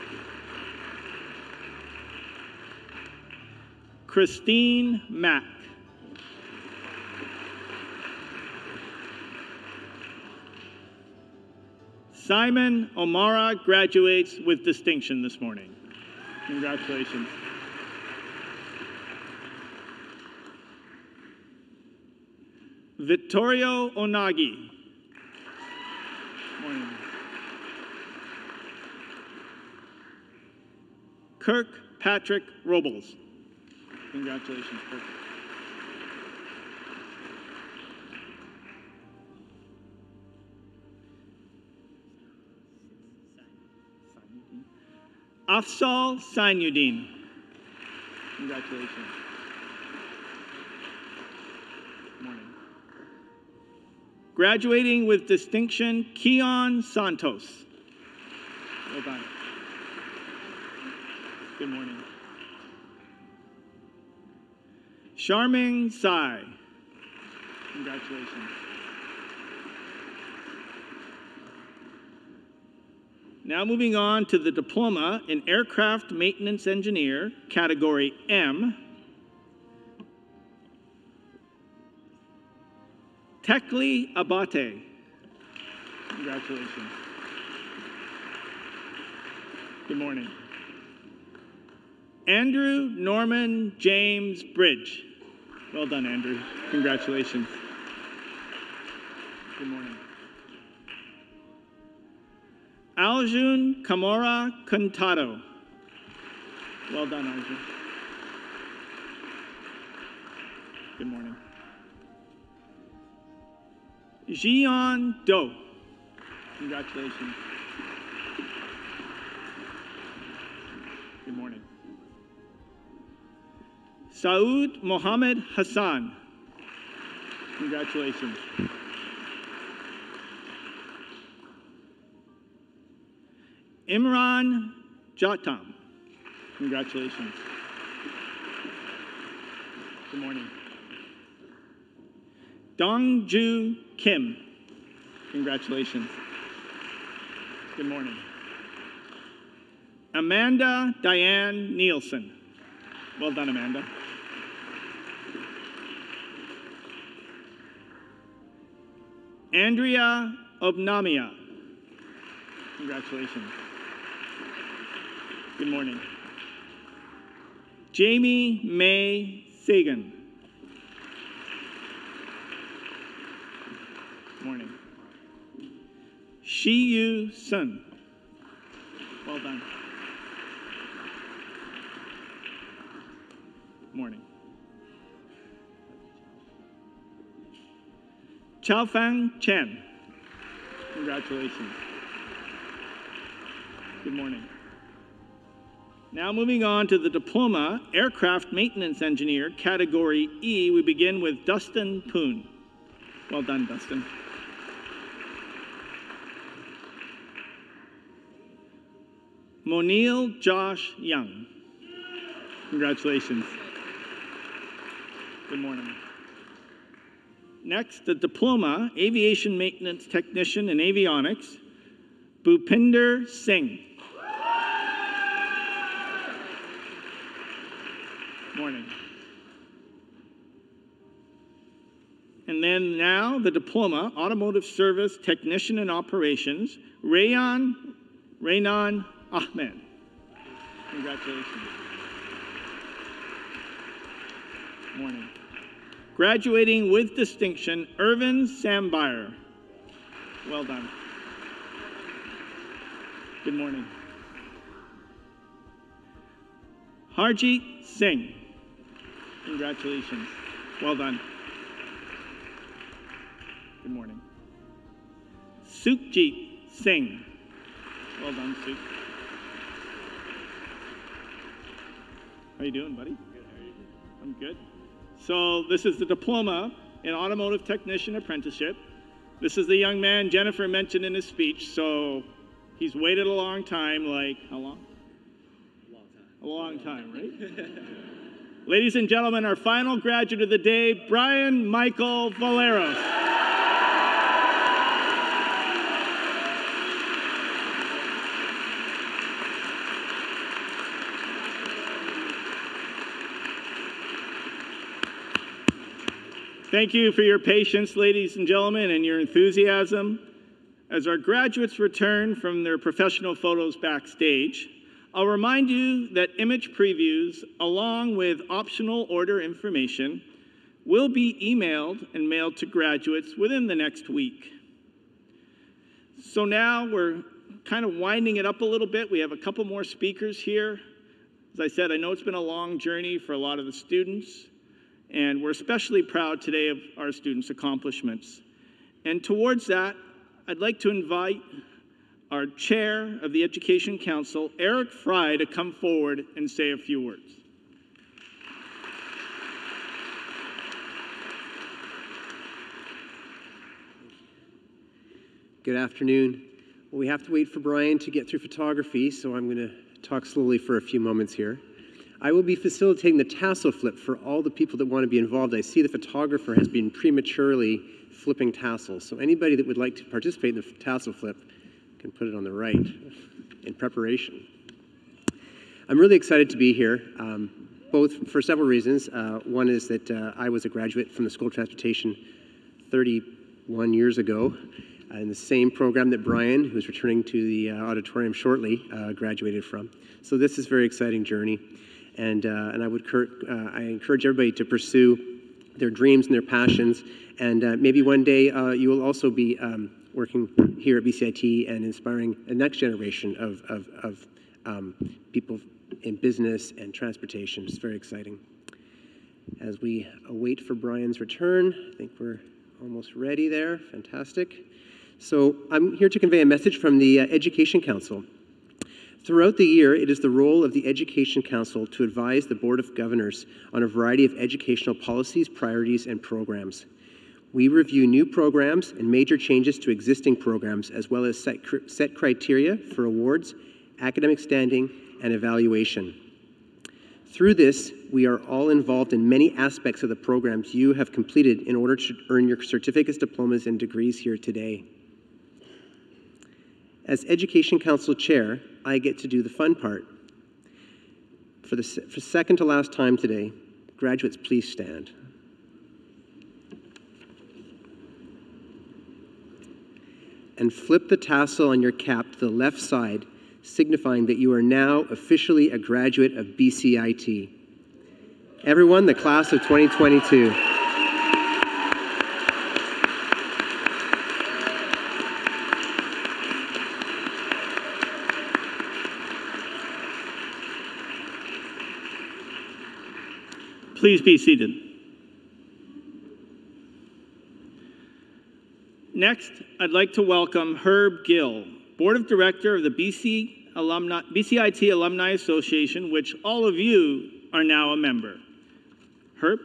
Christine Mack. Simon O'Mara graduates with distinction this morning. Congratulations. Vittorio Onagi. Morning. Kirk Patrick Robles. Congratulations, Kirk. Afsal Sainuddin. Congratulations. Morning. Graduating with distinction, Keon Santos. Well done. Good morning. Charming Sai. Congratulations. Now moving on to the Diploma in Aircraft Maintenance Engineer, Category M. Tekli Abate. Congratulations. Good morning. Andrew Norman James Bridge. Well done, Andrew. Congratulations. Good morning. Aljun Kamora Contado. Well done, Aljun. Good morning. Jian Do. Congratulations. Good morning. Saud Mohammed Hassan. Congratulations. Imran Jatam. Congratulations. Good morning. Dongju Kim. Congratulations. Good morning. Amanda Diane Nielsen. Well done, Amanda. Andrea Obnamia. Congratulations. Good morning. Jamie May Sagan. Good morning. Shi Yu Sun. Well done. Good morning. Chao Fang Chen. Congratulations. Good morning. Now moving on to the Diploma Aircraft Maintenance Engineer, Category E, we begin with Dustin Poon. Well done, Dustin. Monil Josh Young. Congratulations. Good morning. Next, the Diploma Aviation Maintenance Technician in Avionics, Bhupinder Singh. Morning. And then now the Diploma Automotive Service Technician in Operations, Rayan Raynan Ahmed. Congratulations. Morning. Graduating with distinction, Irvin Sambire. Well done. Good morning. Harjeet Singh. Congratulations. Well done. Good morning. Sukhjit Singh. Well done, Sukh. How you doing, buddy? Good. How are you? I'm good. So this is the Diploma in Automotive Technician Apprenticeship. This is the young man Jennifer mentioned in his speech. So he's waited a long time, like how long? A long time, right? Ladies and gentlemen, our final graduate of the day, Brian Michael Valeros. Thank you for your patience, ladies and gentlemen, and your enthusiasm. As our graduates return from their professional photos backstage, I'll remind you that image previews, along with optional order information, will be emailed and mailed to graduates within the next week. So now we're kind of winding it up a little bit. We have a couple more speakers here. As I said, I know it's been a long journey for a lot of the students, and we're especially proud today of our students' accomplishments. And towards that, I'd like to invite our chair of the Education Council, Eric Fry, to come forward and say a few words. Good afternoon. Well, we have to wait for Brian to get through photography, so I'm going to talk slowly for a few moments here. I will be facilitating the tassel flip for all the people that want to be involved. I see the photographer has been prematurely flipping tassels, so anybody that would like to participate in the tassel flip can put it on the right in preparation. I'm really excited to be here, um, both for several reasons. Uh, one is that uh, I was a graduate from the School of Transportation thirty-one years ago uh, in the same program that Brian, who's returning to the uh, auditorium shortly, uh, graduated from. So this is a very exciting journey, and, uh, and I would uh, I encourage everybody to pursue their dreams and their passions, and uh, maybe one day uh, you will also be um, working here at B C I T and inspiring the next generation of, of, of um, people in business and transportation. It's very exciting. As we await for Brian's return, I think we're almost ready there. Fantastic. So I'm here to convey a message from the uh, Education Council. Throughout the year, it is the role of the Education Council to advise the Board of Governors on a variety of educational policies, priorities, and programs. We review new programs and major changes to existing programs, as well as set, cr set criteria for awards, academic standing, and evaluation. Through this, we are all involved in many aspects of the programs you have completed in order to earn your certificates, diplomas, and degrees here today. As Education Council Chair, I get to do the fun part. For the for second to last time today, graduates, please stand. And flip the tassel on your cap to the left side, signifying that you are now officially a graduate of B C I T. Everyone, the class of twenty twenty-two. Please be seated. Next, I'd like to welcome Herb Gill, Board of Director of the B C Alumni, B C I T Alumni Association, which all of you are now a member. Herb?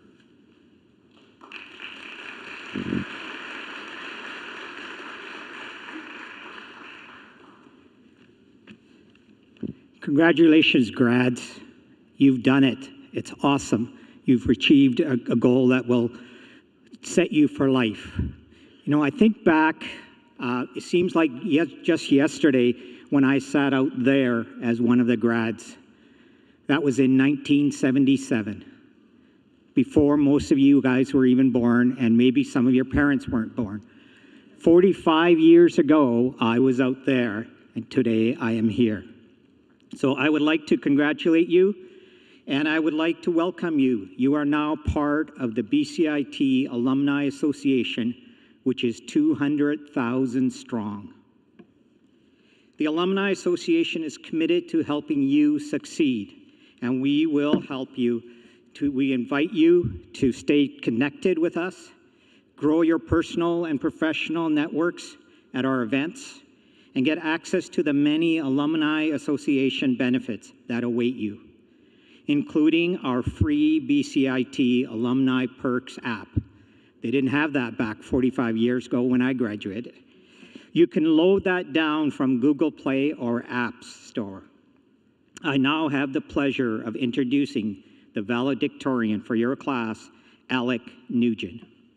Congratulations, grads. You've done it. It's awesome. You've achieved a, a goal that will set you for life. You know, I think back, uh, it seems like yes, just yesterday when I sat out there as one of the grads. That was in nineteen seventy-seven, before most of you guys were even born, and maybe some of your parents weren't born. forty-five years ago, I was out there, and today I am here. So I would like to congratulate you, and I would like to welcome you. You are now part of the B C I T Alumni Association, which is two hundred thousand strong. The Alumni Association is committed to helping you succeed, and we will help you. To, we invite you to stay connected with us, grow your personal and professional networks at our events, and get access to the many Alumni Association benefits that await you, including our free B C I T Alumni Perks app. They didn't have that back forty-five years ago when I graduated. You can load that down from Google Play or App Store. I now have the pleasure of introducing the valedictorian for your class, Alec Nugent.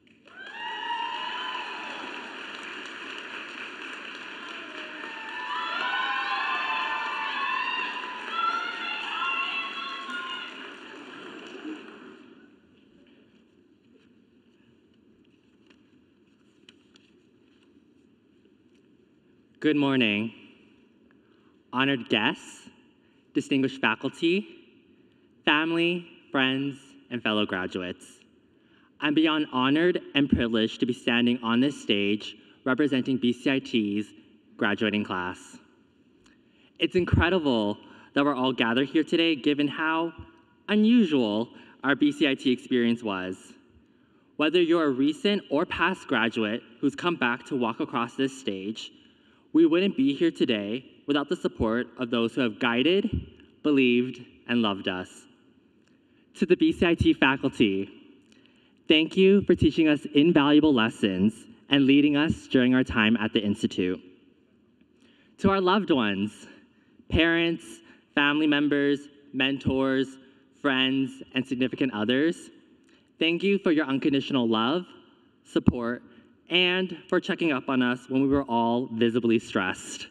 Good morning, honored guests, distinguished faculty, family, friends, and fellow graduates. I'm beyond honored and privileged to be standing on this stage representing B C I T's graduating class. It's incredible that we're all gathered here today given how unusual our B C I T experience was. Whether you're a recent or past graduate who's come back to walk across this stage, we wouldn't be here today without the support of those who have guided, believed, and loved us. To the B C I T faculty, thank you for teaching us invaluable lessons and leading us during our time at the Institute. To our loved ones, parents, family members, mentors, friends, and significant others, thank you for your unconditional love, support, and for checking up on us when we were all visibly stressed.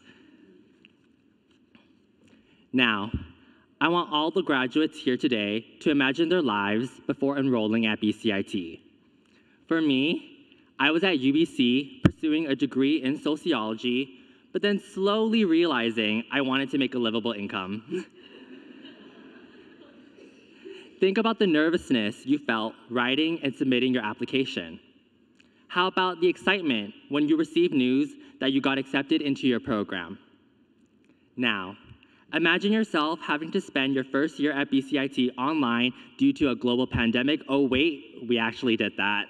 Now, I want all the graduates here today to imagine their lives before enrolling at B C I T. For me, I was at U B C pursuing a degree in sociology, but then slowly realizing I wanted to make a livable income. Think about the nervousness you felt writing and submitting your application. How about the excitement when you received news that you got accepted into your program? Now, imagine yourself having to spend your first year at B C I T online due to a global pandemic. Oh wait, we actually did that.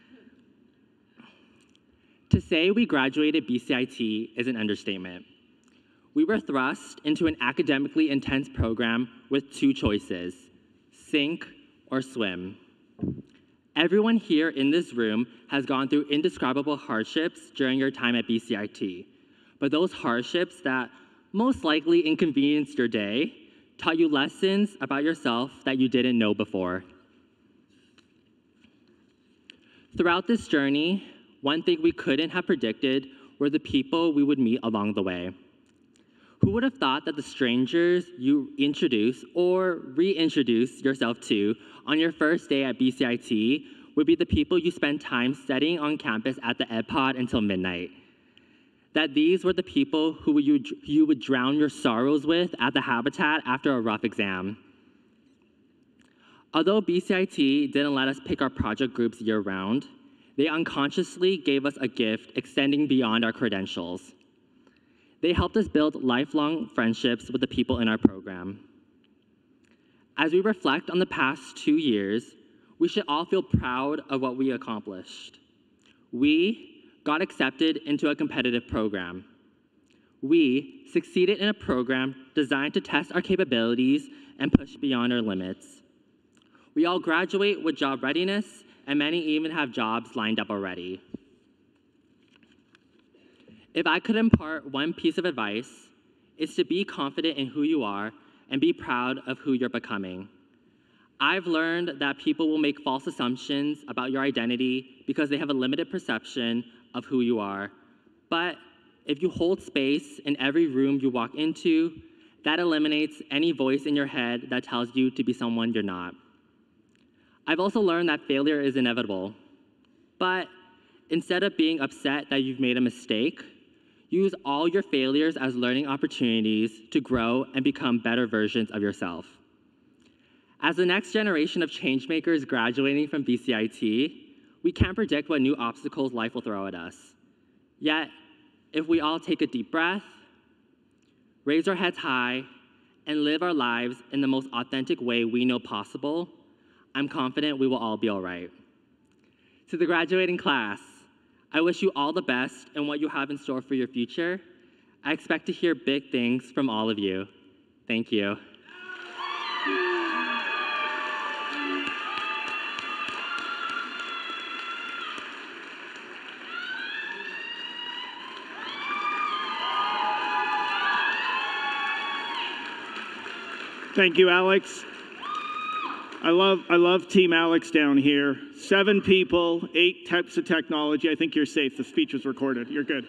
To say we graduated B C I T is an understatement. We were thrust into an academically intense program with two choices, sink or swim. Everyone here in this room has gone through indescribable hardships during your time at B C I T, but those hardships that most likely inconvenienced your day taught you lessons about yourself that you didn't know before. Throughout this journey, one thing we couldn't have predicted were the people we would meet along the way. Who would have thought that the strangers you introduce or reintroduce yourself to on your first day at B C I T would be the people you spend time studying on campus at the Ed Pod until midnight? That these were the people who you, you would drown your sorrows with at the Habitat after a rough exam. Although B C I T didn't let us pick our project groups year-round, they unconsciously gave us a gift extending beyond our credentials. They helped us build lifelong friendships with the people in our program. As we reflect on the past two years, we should all feel proud of what we accomplished. We got accepted into a competitive program. We succeeded in a program designed to test our capabilities and push beyond our limits. We all graduate with job readiness, and many even have jobs lined up already. If I could impart one piece of advice, it's to be confident in who you are and be proud of who you're becoming. I've learned that people will make false assumptions about your identity because they have a limited perception of who you are. But if you hold space in every room you walk into, that eliminates any voice in your head that tells you to be someone you're not. I've also learned that failure is inevitable. But instead of being upset that you've made a mistake, use all your failures as learning opportunities to grow and become better versions of yourself. As the next generation of changemakers graduating from B C I T, we can't predict what new obstacles life will throw at us. Yet, if we all take a deep breath, raise our heads high, and live our lives in the most authentic way we know possible, I'm confident we will all be all right. To the graduating class, I wish you all the best in what you have in store for your future. I expect to hear big things from all of you. Thank you. Thank you, Alex. I love, I love Team Alex down here. Seven people, eight types of technology. I think you're safe. The speech was recorded. You're good.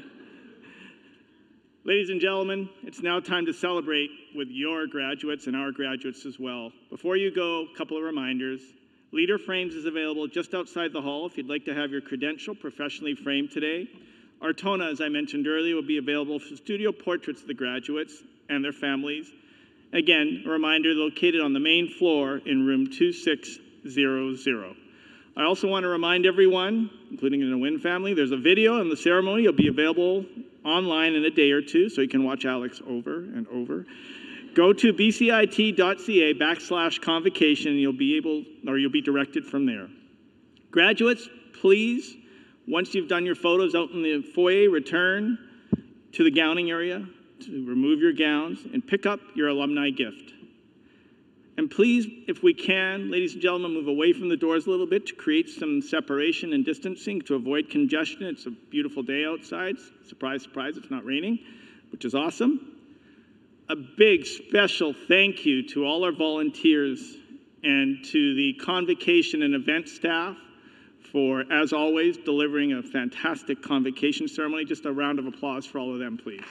Ladies and gentlemen, it's now time to celebrate with your graduates and our graduates as well. Before you go, a couple of reminders. Leader Frames is available just outside the hall if you'd like to have your credential professionally framed today. Artona, as I mentioned earlier, will be available for studio portraits of the graduates and their families. Again, a reminder, located on the main floor in room two six zero zero. I also want to remind everyone, including the Wynn family, there's a video of the ceremony. It'll be available online in a day or two, so you can watch Alex over and over. Go to bcit.ca backslash convocation, and you'll be able, or you'll be directed from there. Graduates, please, once you've done your photos out in the foyer, return to the gowning area to remove your gowns and pick up your alumni gift. And please, if we can, ladies and gentlemen, move away from the doors a little bit to create some separation and distancing to avoid congestion. It's a beautiful day outside. Surprise, surprise, it's not raining, which is awesome. A big special thank you to all our volunteers and to the Convocation and event staff for, as always, delivering a fantastic Convocation ceremony. Just a round of applause for all of them, please.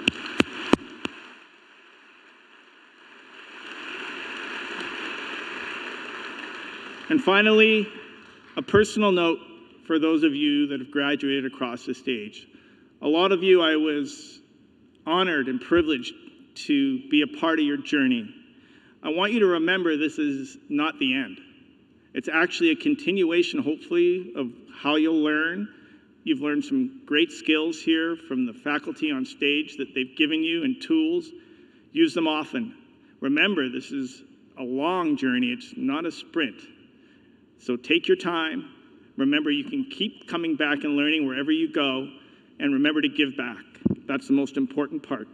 And finally, a personal note for those of you that have graduated across the stage. A lot of you, I was honored and privileged to be a part of your journey. I want you to remember this is not the end. It's actually a continuation, hopefully, of how you'll learn. You've learned some great skills here from the faculty on stage that they've given you and tools. Use them often. Remember, this is a long journey. It's not a sprint. So take your time. Remember, you can keep coming back and learning wherever you go, and remember to give back. That's the most important part.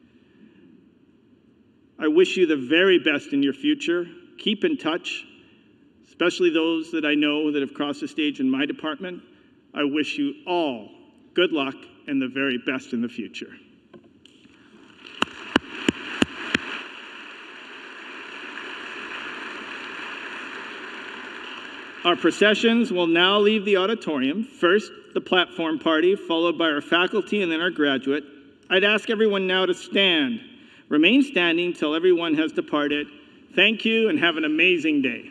I wish you the very best in your future. Keep in touch, especially those that I know that have crossed the stage in my department. I wish you all good luck and the very best in the future. Our processions will now leave the auditorium. First, the platform party, followed by our faculty and then our graduate. I'd ask everyone now to stand. Remain standing till everyone has departed. Thank you and have an amazing day.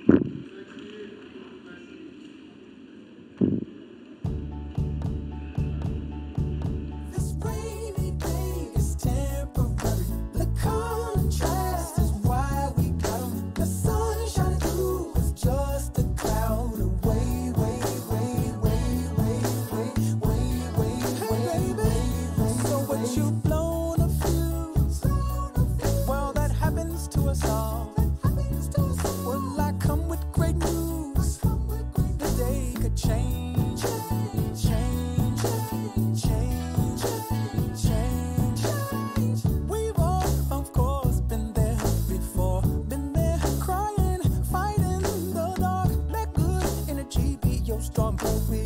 Strong, but we